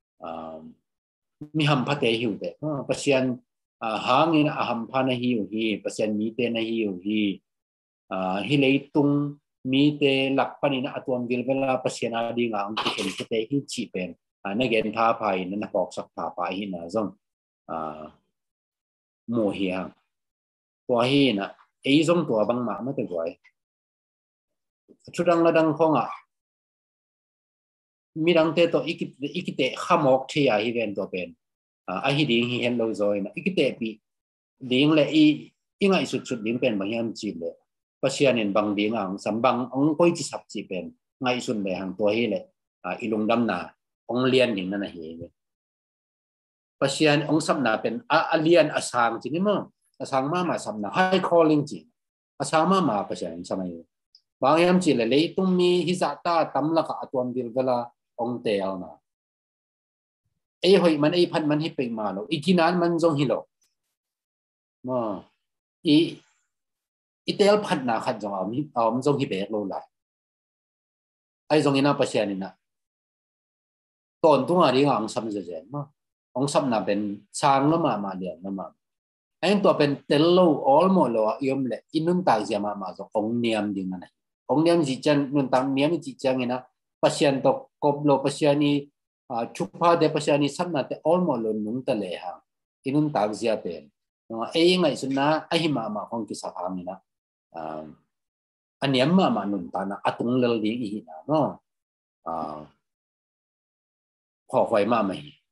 A: มีหัมพัตเตหิวเตประเทศหางอินอาหัมพานะหิวฮีประเทศมีเตนะหิวฮีฮิเลตุงมีเตหลักปนินะตัววิลเวลาปัสยานาดีงามที่เห็นที่เตหิจีเป็นนักเรียนท่าไปนั่นบอกสักท่าไปหินะจงโมเฮียตัวหินะไอ้จงตัวบางมาไม่ตัวไว้ชุดดังระดังของมีดังเตตัวอีกเตะข้ามอกเทียฮิเวนตัวเป็นไอ้ฮิดิงฮิเห็นเราจอยนะอีกเตะปีดิงเลยอีไงสุดดิงเป็นบางอย่างจีเลยปัจจัยนี้บางดีงามสัมบังองค์ก้อยจิสับจีเป็นไงสุดเลยหางตัวให้เลยอีลงดำนาองเลียนอย่างนั้นนะเฮ้ยปัจจัยองสับนาเป็นเลียนอาสางจริงมั้งอาสางมาสับนาให้คอลิงจริงอาสางมาปัจจัยสมัยบางอย่างจีเลยตุ้มมีฮิซาตาตั้มละกับตัวดิลเวลาองเตลนะไอ้หอยมันไอ้พันมันให้ไปมาแล้วอีกินนั้นมันจงฮิโลมาอีเตลพันนาขัดจงเอามันจงฮิเบกโลละไอ้จงอินาปัจจัยนี่นะตอนตัวนี้องสัมเจนมาองสัมนาเป็นช้างละมาเดียนละมาไอ้ตัวเป็นเตลโลออลโมโลยอมเลยอินุนตาเสียมาจงองเนียมดิ่งนั่นองเนียมจิจันนุนตามเนียมจิจังนี่นะปัจจัยตกกบโลปัจจัยนี้ชุบพาเดปัจจัยนี้สัมนาแต่ออลโมโลนุ่งตะเลหะอินุนตาเสียเป็นไอ้ยังไงสุดนะไอ้หิมาของกิสาพังนี่นะอันนี้มาหนุนตานะอัตุงเลลีอีนะเนาะพอไฟมาไหม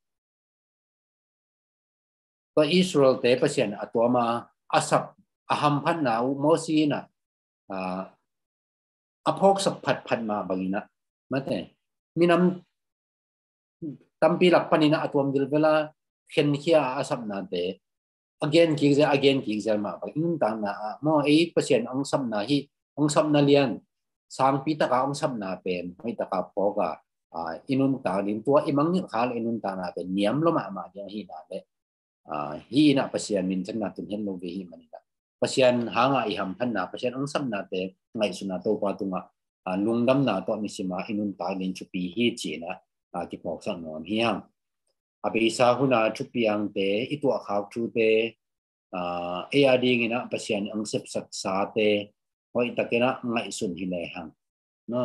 A: ก็อิสราเอลเตะเปอร์เซ็นต์ตัวมาอาศับอาหัมพันนาอุโมซีนะอพกสับพัดมาบางนะมาแต่มีน้ำตั้มปีหลักปนินะตัวมิลเวลาเข็นเขียอาศับนาเตะagain kigza ma ba in tang na mo 8% ang sam na hi ang sam na lian sang pita ka ang sam na pen mai ta ka po ka inun ta din tua imang ni khal inun ta na pen niam lo ma ya hi na le hi na pasian min chan na tun hen lo ve hi manila pasian hanga I ham phan na pasian ang sam na te ngai suna to pa tunga lungdam na to ni sima inun ta din chupi hi chi na ki pok sang non hi ham abisa huna chupiang te itu akhaw chu te ading ina pasian ang sep sak sa te hoi takena ngai sun hi le hang no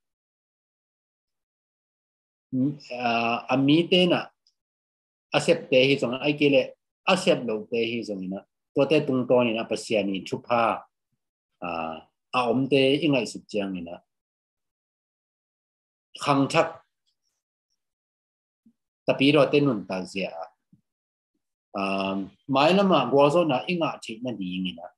A: ami te na asep te hi song ai kele asep lo te hi song ina to te tung to ni na pasian ni chupa om te ingai su chiang ina khang thak tapi ro te nun ta zia mai lama gozo na inga chi na di ngina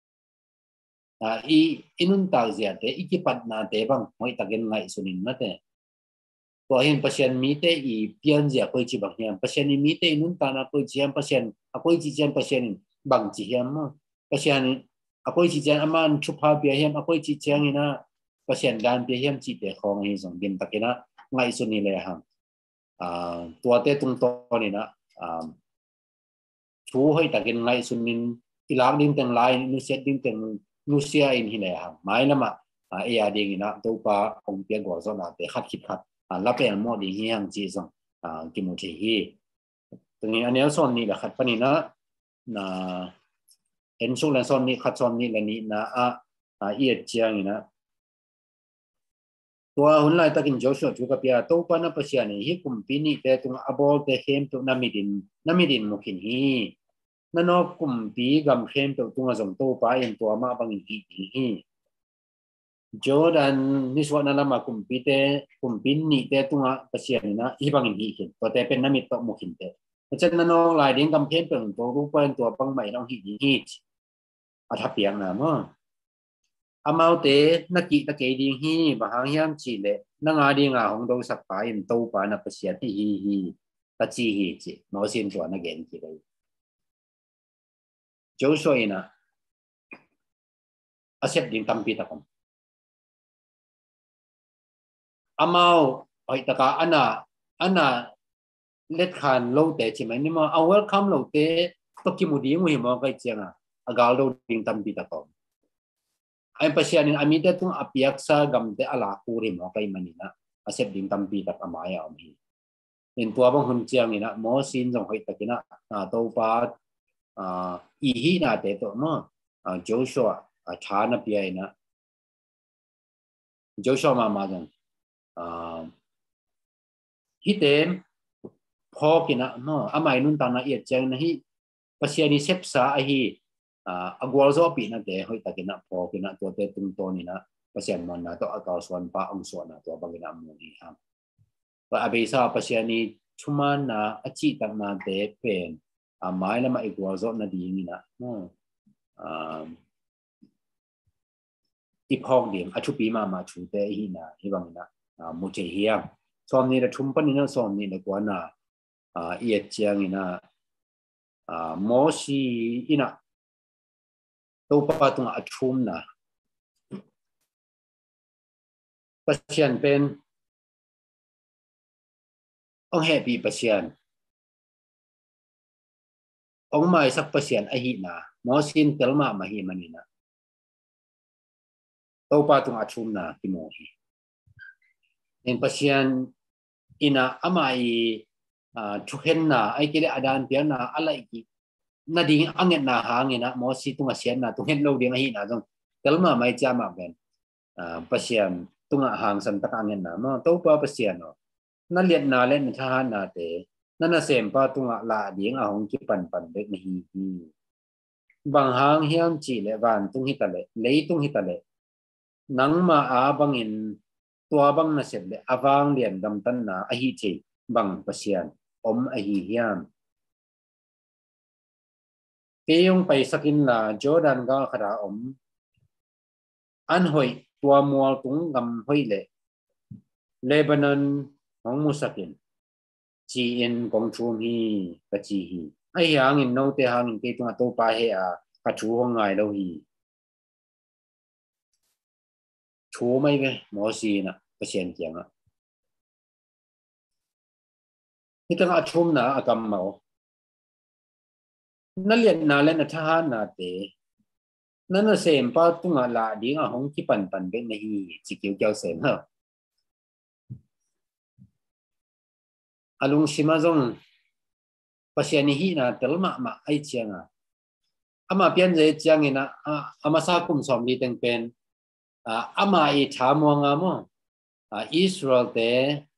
A: inun ta zia te ikipat na te bang moi tagen ngai sunin na te to hin pasien mi te I pian zia koi chi bang hiam pasien mi te inun ta na koi chi hiam pasien akoi chi chen pasien bang chi hiam ma pasien akoi chi chen aman chupa pia hiam akoi chi chen ina pasien gan pia hiam chi te khong hi song din takena ngai suni le hamตัวเตตุงโตนี่นะชูให้ตะกินไงสุนินอีลากดิ้งเต็งไลนูเซตดิ้งเต็งนูเซียอินที่ไหนครับหมายนะมาดิ้งนะตัวปลาองเปียกว่าส่วนนั้นแต่ขัดคิดขัดรับเป็นหมดดีเฮียงจีซังกิมุจิฮีตรงนี้อันนี้ส่วนนี้แหละขัดปนีนะเห็นส่วนส่วนนี้ขัดส่วนนี้และนี้นะเอียดเจียงนะ tua hun lai takin Joshua chu ka pia to pa na pasya ni hi kum pini te tung abol te hem tu namidin mukin hi nano kum pi gam hem tu tung azong to pa in tua ma bang hi Jordan niswa na lama kum pin ni te tung pasya ni na hi bang hi hin to te pen namit to mukin te chen nano lai ding gam hem tu to ru pa tua pang mai long hi athapiang na mo amau te naki ta ke ding hi bahang hiam chi le na nga ding a hong do sak pa in to pa na pasya ti hi ta chi hi chi no sin to na gen ki dei Joshua ina asep ding tampi ta kom amau oi ta ka ana let khan lo te chi mai ni ma a welcome lo te to ki mu ding wi mo kai chenga agal do ding tampi ta kom ai pasya nin amita tung apiak sa gamte ala kuri mo kay manina asep ding tampi tak amaya ami in tua bang hun chiang ina mo sin jong hoi takina to pa ihi na te to mo Joshua thana pia ina Joshua ma jong hitem phokina no amai nun tana ye chang na hi pasya ni sepsa a hi agwal zo pi na te hoi takina phokina to te tung to ni na pasyan mon na to akaw swan pa ang swan na to bangina mo ni ha pa abisa pasya ni chuman na achi tak na te pen mai lama igwal zo na di ni na no iphok dim athupi ma chu te hi na hi bangina mu che hiam som ni da thum pa ni na som ni na kwa na ye chiang ina mo si ina to pa tung athum na pasyan pen ong happy pasyan ong mai sak pasyan a hi na mo sin telma ma hi manina to pa tung athum na ki mo hi in pasyan ina amai thuhen na ai kile adan pia na alai ki na ding anget na hangina mo si tunga sian na tungen lo ding hi na jong telma mai chama ben pasyan tunga hang san tak anget na mo to pa pasyan no na liat na len tha na te na sem pa tunga la ding a hong ki pan be ni hi bang hang hiam chi le van tung hi ta le tung hi ta le nang ma a bang in tua bang na set le awang lian dam tan na a hi chi bang pasyan om a hi hiam kayong pai sakin la Jordan ga khara om an hoi tua mual tung gam hoi le Lebanon hong musakin chi in kong chum hi ka chi hi ai hang in no te hang in ke tung to pa he ka chu hong ngai lo hi chu mai ve mo si na pasien kiang hitang a chum na akam mao na lian na le na tha na te na sem pa tunga la ding a hong ki pan be na hi chi kiu kiao sem ha alung sima zong pasien hi na telma ma ai chianga ama pian je chiang ina ama sa kum som li teng pen ama I tha mo nga mo Israel te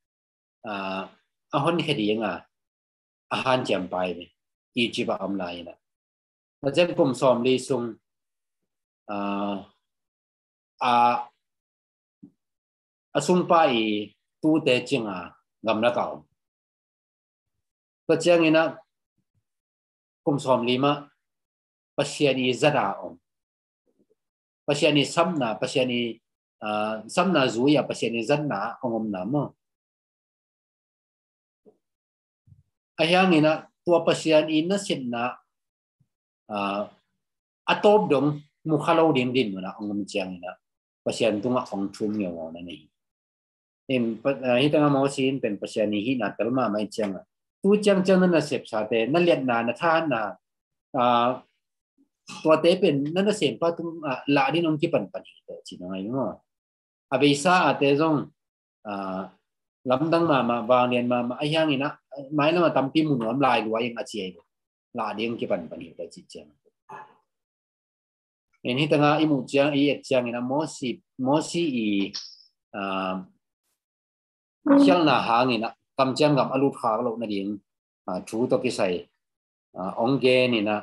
A: a hon hedi nga a han jam pai ni Egypt am lai na na jem kum som li sung asung pai tu te chinga ngam na kaw to chiang ina kum som li ma pasiani zada om pasiani samna zuya pasiani zanna ongom na mo ayang ina tua pasiani na sinna atop dong mukhalo din na ongom chiang ina pasian tunga ong thum yo na ni em hitanga mo sin pen pasiani hi na kalma mai chiang tu chiang na sep sa te na liat na tha na tua te pen na sem pa tung la din ong ki pan te chi na ngai mo abisa ate zong lamdang ma wang lian ma ayang ina mai na tampi mu nom lai luai yang achi la ding ki pan te chi chiang en hitanga imu chiang I chiang ina mo si I siang na hang ina kam cham gam alut khak lo na ding thu to ki sai ong ge ni na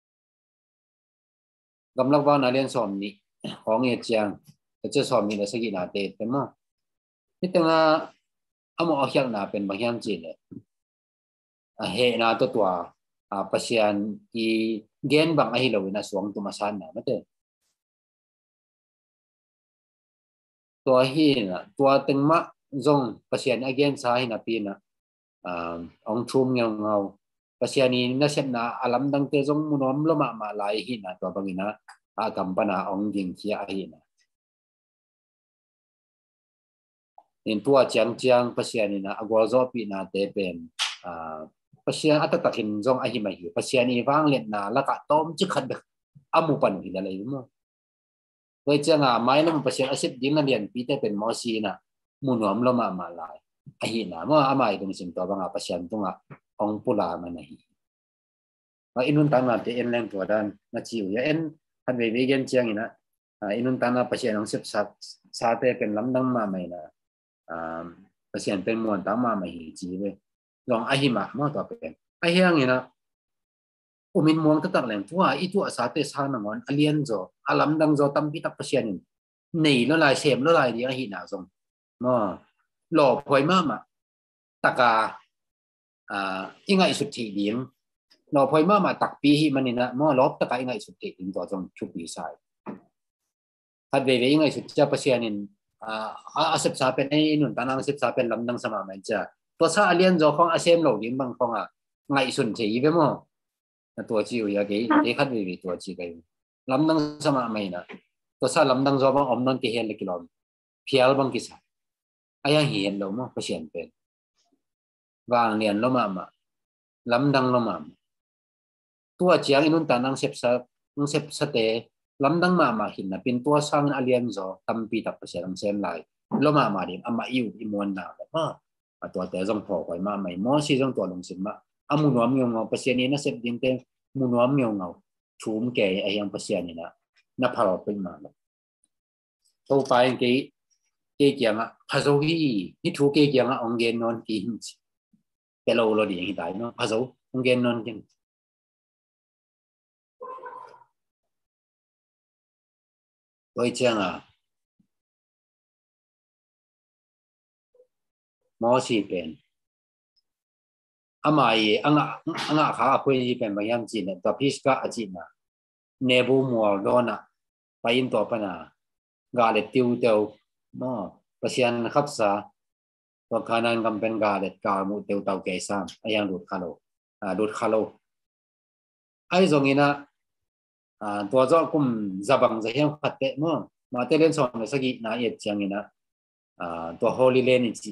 A: gam lak ba na len som ni ong ye chiang che som ni la sagi na te te mo ni tanga amo hiang na pen bang hiang chi le he na to tua pasian i gen bang a hi lo na suang tu masan na mate tua hi na tua teng ma zong pasian again sa hi na pi na ong thum ngau ngau pasian ni na set na alam dang te zong munom lo ma lai hi na tua bang ina gam pa na ong ding kia hi na in tua chiang chiang pasian ni na agwa zo pi na te pen pasian ata takin zong a hi ma hi pasian ni wang let na la ka tom chi khat be amu pan hi la lai mo với chăng mai nó một pasian asip ding na lian pi te pen mo si na munom lo ma lai a hi na mo amai dong sim to bang pasian tunga ong pula ma na hi ma inun tang na te en leng to dan na chiu ya en han ve ve gen chiang ina inun tang na pasian ong sip sa te pen lam dang ma mai na pasian pen mon tang ma mai hi chi ve long a hi ma mo to pen a hiang ina umin muang ta tak leng tua itu sa te sa na ngon alien zo alam dang zo tam pi tak pasian nei lo lai sem lo lai di a hi na zong mo lo phoi ma taka ingai su thi ding lo phoi ma tak pi hi manina mo lop taka ingai su thi ding to zong chu pi sai hat ve ve ingai su cha pasianin asep sa pen ai nun tanang asep sa pen lam dang sama man cha to sa alien zo khong asem lo ding bang khong ngai sun thi ve mo tua chiu ya cái khát về tua chi cái lắm năng sama mai na tua sa lắm năng do bang om non ki hel kilom phial bang ki sa aya hiền lo mo pasien pen vàng liền lo ma lắm năng lo ma tua chiang inun ta nang sep sa te lắm năng ma hin na pin tua sang alien zo tam pi tak pasien sem lai lo ma dim ama yu imon na ma tua te jong pho koi ma mai mo si jong tua long sim ma amu nuam yong ngau pasien ni na sep din te mu nuam yong ngau chum ke ai yang pasien ni na pharo pin ma to pai ke kiang phazo hi ni thu ke kiang ong gen non ki ke lo lo di hi dai no phazo ong gen non kin tôi chăng mo si pen amai anga kha khoi pen mayam chi na to piska achi na nebu mo dona pain to pana ga le tiu teu mo pasian khap sa to kanan kam pen ga le ka mu teu tau ke sam ayang lut khalo ai zong ina to zo kum zabang za hiam khatte mo ma te len som sa gi na ye chang ina to holy land chi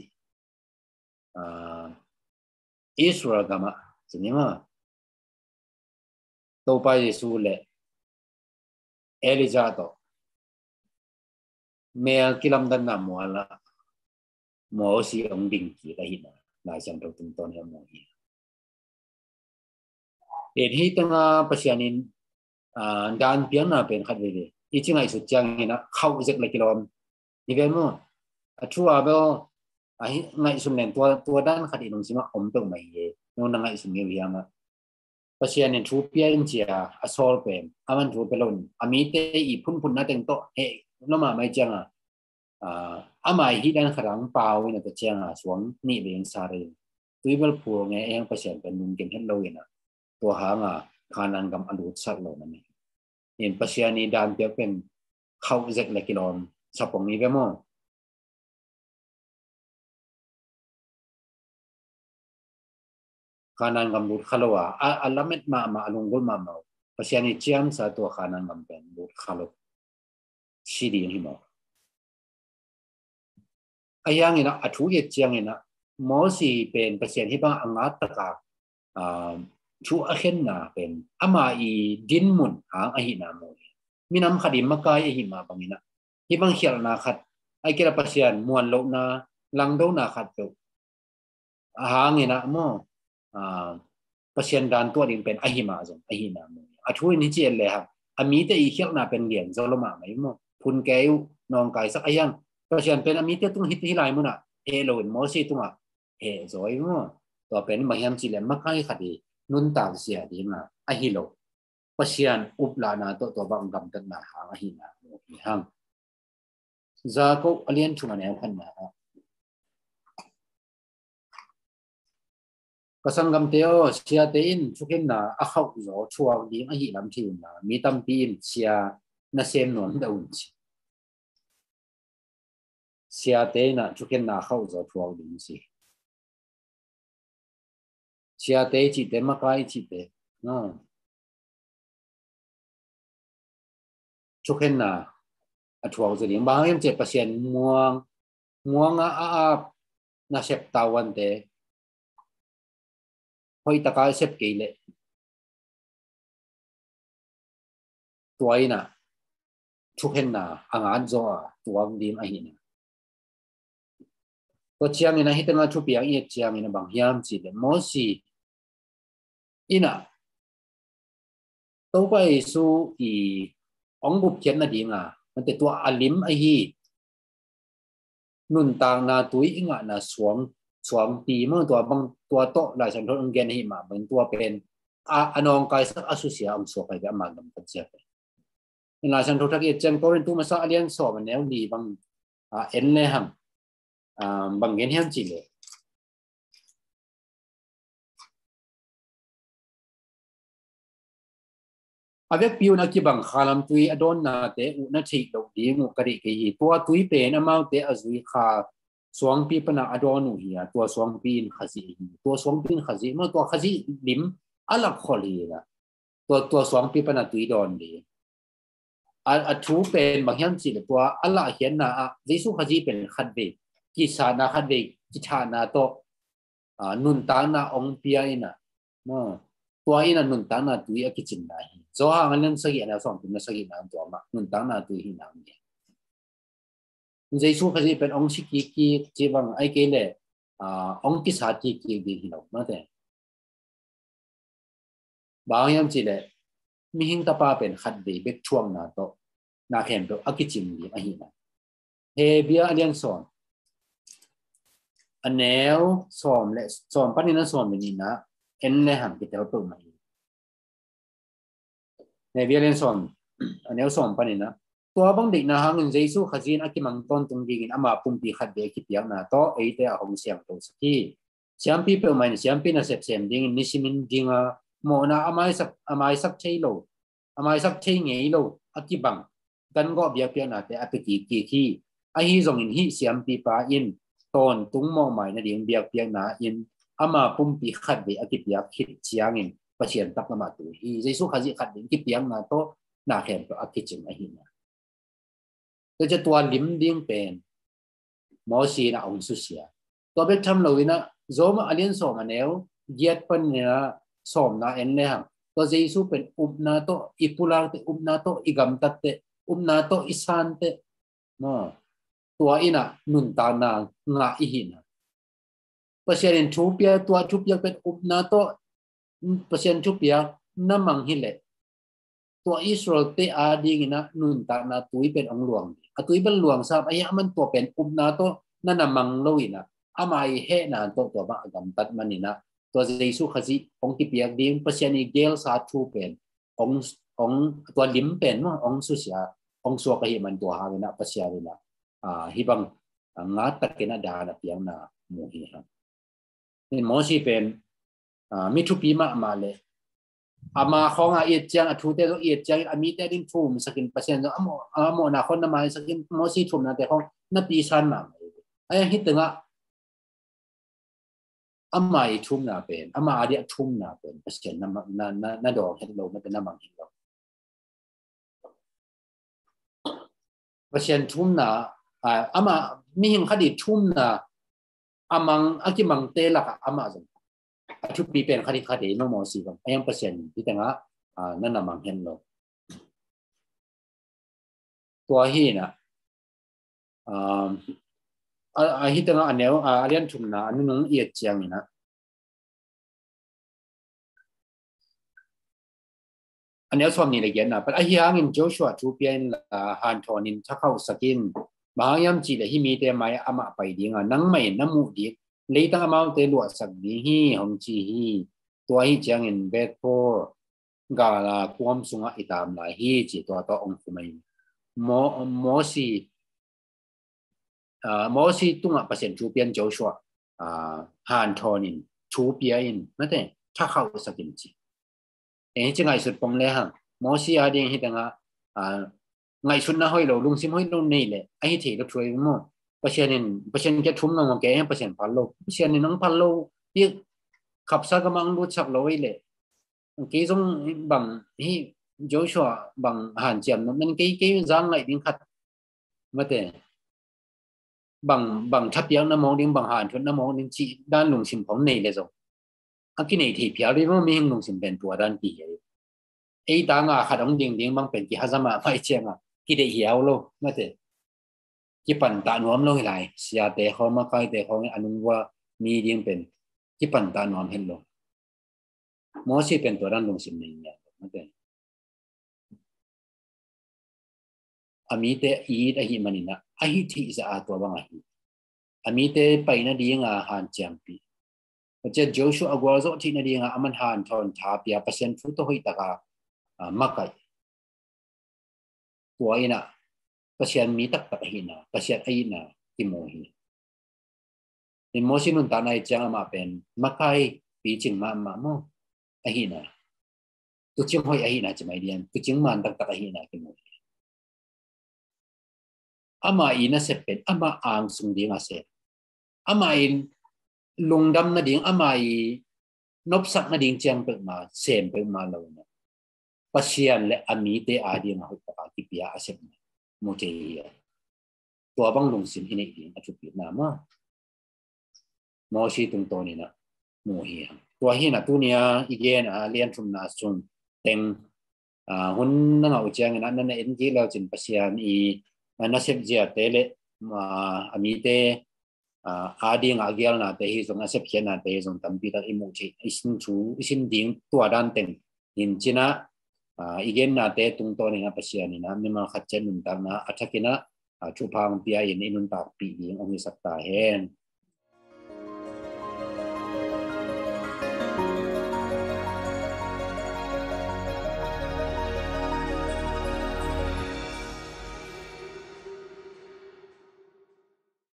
A: Israel gama sinima to pa Yesu le Elijah to mel kilam dan na mo ala mo si ong ding ki la hina la sang to tum ton mo hi e hi tanga pasianin dan piang na pen khat ve i chingai su chang ina khau jek le kilom ni ve mo athua bo ai ngai sum len tua dan khat i nong sima om to mai ye no na ngai sum ye ya ma pasian in thu pia in chia asol pen aman thu pelon ami te i phun na teng to he no ma mai chang amai hi dan kharang pau ina to chang suang ni beng sare tuibal pu nge yang pasian pen nun ken hello ina to ha nga khanan gam alu sat lo na ni in pasian ni dan pia pen khau zek le kilom sapong ni ve mo kanan gam lut khalowa alamet ma alungol ma ma pasiani chiam sa to kanan gam pen lut khalo sidi hi mo ayang ina athu ye chiang ina mo si pen pasien hi ba anga taka thu a khen na pen ama I din mun hang a hi na mo minam khadim makai hi ma bangina hi bang hial na khat ai kira pasian muan lo na lang do na khat to hang ina mo pasien dan to ding pen ahima zong ahina mo athui ni che le ha ami te I hiak na pen lian zoloma mai mo phun keu nong kai sak ayang pasien pen ami te tung hit hi lai mo na โลนมอสีตัวจอยมั้งตัวเป็นมาเฮียมจีเลมาใครขัดีนุนตากเสียดีมาฮิโลปัศยานอุปลานาตัวบังกำตันมาหางหินาหังจาก็อเลียนชุมันเนี่ยขันนะก็สังกัมเตียวเชียเตินชุกินนะอาเข้าโจชัวดีมาหิลำที่นะมีตั้มปีนเชียน่าเซมนนดาวน์เชียเตินนะชุกินนะเข้าโจชัวดีสิเชียเตจิเตมาไกลจิเตนะชุกินนะชัวจะดีบางอย่างเจ็บปัศยานม่วงน่าเสพตาวันเตพอยตะการเสพกี่เละตัวอีน่ะชุกเห็นน่ะอ่างอันจ่อตัวดีมาหินะก็เชียงนี่นะฮิตมาชุบยังเชียงนี่นะบางยามจีเลยมอสีอีน่ะตัวไปสู่อีองบุบเขียนน่ะดีง่ะมันแต่ตัวอลิมไอฮีนุนต่างนาตุยอิงะน่ะสวงปีเมื่อตัวบางตัวโตหลายสันทนเกณฑ์หิมาเหมือนตัวเป็นอนองกายสักอสุเสียอัมสวกไปแบบมันลำพันเสียไปหลายสันทนทักเอเจนก็เป็นตัวมาสักเลียนสอบมันแนวดีบางเอ็นเลยฮังบางเงี้ยจีเลยอาเวกพิวนักบางขลังตุยอดอนนาเตอุนัชิดอกดีมุกริกีตัวตุยเป็นอมาเตอจุยขาสวงปีปนาอดอนุฮีตัวสวงปีนขจีตัวสวงปีนขจีเมื่อตัวขจีลิมอัลลักขอลีละตัวสวงปีปนาตุยดอนดีทูเป็นบางอย่างจีตัวอัลลักเห็นนะยิสุขจีเป็นขัดเบกิชานาขัดเบกิชานาโตนุนตานาองเปียอินะตัวอินะนุนตานาตุยอกิจินได้จอหางนั้นสกินะสองเป็นสกินะตัวมานุนตานาตุยหินามียิสุขจีเป็นองชิกิกิจีบังไอเกเลองกิสาติกิดีหินามาแต่บางอย่างจีเลยมีหิงตาปาเป็นขัดเบเบกช่วงนาโตนาเข้มโตอกิจินดีอหินะเฮเบียเลียงสอนอันแนวสอมและสอมปันนี้นะสอมนี้นะเอ็นเลยหันไปเท่าตัวมาในเบียเรียนสอมอันแนวสอมปันนี้นะตัวบางเด็กนะฮะเงินใจสู้ขจีนอากิมังต้นตรงดีกินอามาปุ่มปีขัดเบกิเปียกนะโตเอเตอหงเสียงตัวสักที่เสียงปีเปิลมันเสียงปีน่ะเสพเสียงดิ้งนิชิมินดิ้งโมนะอามาสักเชยโลอามาสักเชยเงยโลอากิบังกันก็เบียเปียนะแต่อภิกีไอฮิจงอินฮิเสียงปีปาอินตอนตุ้งมองใหม่นะเดียงเบียกเปียกนาอินอามาปุ่มปีขัดเบอกิเปียกคิดเชียงอินประเชียนตักนามาตุฮีใจสู้ขจีขัดเบกิเปียกนาโตนาเข้มตัวอกิจิมอหินะก็จะตัวลิมดิ้งเป็นมอสีนะองสุเสียตัวเบกทำเราวินะโจมาอเลียนสอมาเนวเย็ดปันเนี่ยสอมนาเอ็นเลยฮะตัวใจสู้เป็นอุบนาโตอิปุลาเตอุบนาโตอิกัมตัดเตอุบนาโตอิสานเตตัวอินะนุนตานางาอิหินะเปอร์เซ็นต์ชุบเปียตัวชุบเปียเป็นอุบนาโตเปอร์เซ็นต์ชุบเปียน้ำมังหิเลตัวอิสราเอลเตอาดีกินะนุนตานาตุยเป็นองหลวงตุยเป็นหลวงทราบไอ้มันตัวเป็นอุบนาโตนั่นน่ะมังโลวินะอามาเฮนาตัวบ้ากำตัดมันนี่นะตัวเจสุขจิองที่เปียกดิ้งเปอร์เซ็นต์เกลสาชูเป็นองตัวลิมเป็นมั้งองสุเสียองสัวกะหิมันตัวหาวินะเปอร์เซ็นต์นะฮิบังงาตักกินะดานะเปียงนะมูฮีฮะนี่มอสีเป็นมิทุปีมาเลยอามาของเอียดจังทูเตก็เอียดจังอามีแต่ดิ้งทุ่มสกินเปอร์เซ็นต์อโมนาคนน้ำมันสกินมอสีทุ่มนะแต่ของนับปีชันมาไอ้ฮิตตึงอามาอีทุ่มนะเป็นอามาอาเดียทุ่มนะเป็นเปอร์เซ็นต์นั่นดอกเห็นโลมันเป็นน้ำมันเห็นโลเปอร์เซ็นต์ทุ่มนะอามามีหิมคดีทุ่มนะอามังอากิมังเตลักอามาจังทุกปีเป็นคดีน้องมอสีกันไอ้ยังเปอร์เซ็นต์ที่แต่งนั่นน่ะมังเห็นโลตัวฮีนะฮิตแต่อันเนี้ยเรียนทุ่มนะอันนู้นเอียดจังนี่นะอันนี้สวมนี่เลยนะแต่ไอ้ยังอินโจชัวทูเปียนฮันทอนินถ้าเข้าสกิน mà yam chỉ là hi mi te mai ama pai ding à nang mai namu đi lấy tăng amount te lụa sắc đi hi hồng chi hi tua hi chang in bed for gà là quam sunga itam lại hi chỉ tua to ông phụ mai mo si tunga pasien chu pian jo shwa han thonin chu pia in mate tha khau sakin chi e chingai sut pom le hang mo si ading hi tanga ngai sun na hoi lo lung sim hoi lo nei le ai thi lo throi mo pasien ke thum ngam ke pasien pal lo pasien ni nang pal lo ti khap sa ka mang lu chak lo le ki jong bang hi jo shwa bang han chiam man ke jang ngai ding khat mate bằng thấp yếu nó mong đến bằng hàn cho nó mong đến chị đan lùng sim phóng này là rồi cái này thì phía đi mà mình lùng sim bên tua đan tỷ ấy ta ngà khát ông đình đình bằng bên kia hazama phải chăng à cái đấy hiểu luôn mà thế cái phần tạ nuông luôn lại xia để họ mà cái để họ anh qua mi điên bên cái phần tạ nuông hết luôn mỗi si bên tua đan lùng sim này nhỉ mà thế amite ý đã hi manina ai thì ra tua bằng ai amite pai na đi ngà hàn champi che Joshua agwazo thi na đi ngà aman han thon tha pia pasien fu to hoi taka makai tua ina pasien mi tak tak hina pasien aina timohi ni mosinun tanai chang ma pen makai pi ching ma mo ahina tu ching hoi ahina chmai dian tu ching man tak tak ahina timohi ama ina sepet ama ang sung ding ase ama in lungdam na ding ama I nop sak na ding chang pe ma sem pe ma lo na pasien le ami te adi ma hu ta ki pia ase mo te tua bang lung sim ini ding atu pi na ma mo si tung to ni na mo hi tua hi na tu nia igen lian thum na chung teng hun na ngau chang na na en ji lo chin pasien I na sep jia te le ami te adi nga gyal na te hi zong asep khian na te zong tampi ta imu chi isin ding tua dan teng in china igen na te tung to ni na pasian ni na mi ma khat chen nun ta na athakina chu phang pia in inun ta pi ding ong sak ta hen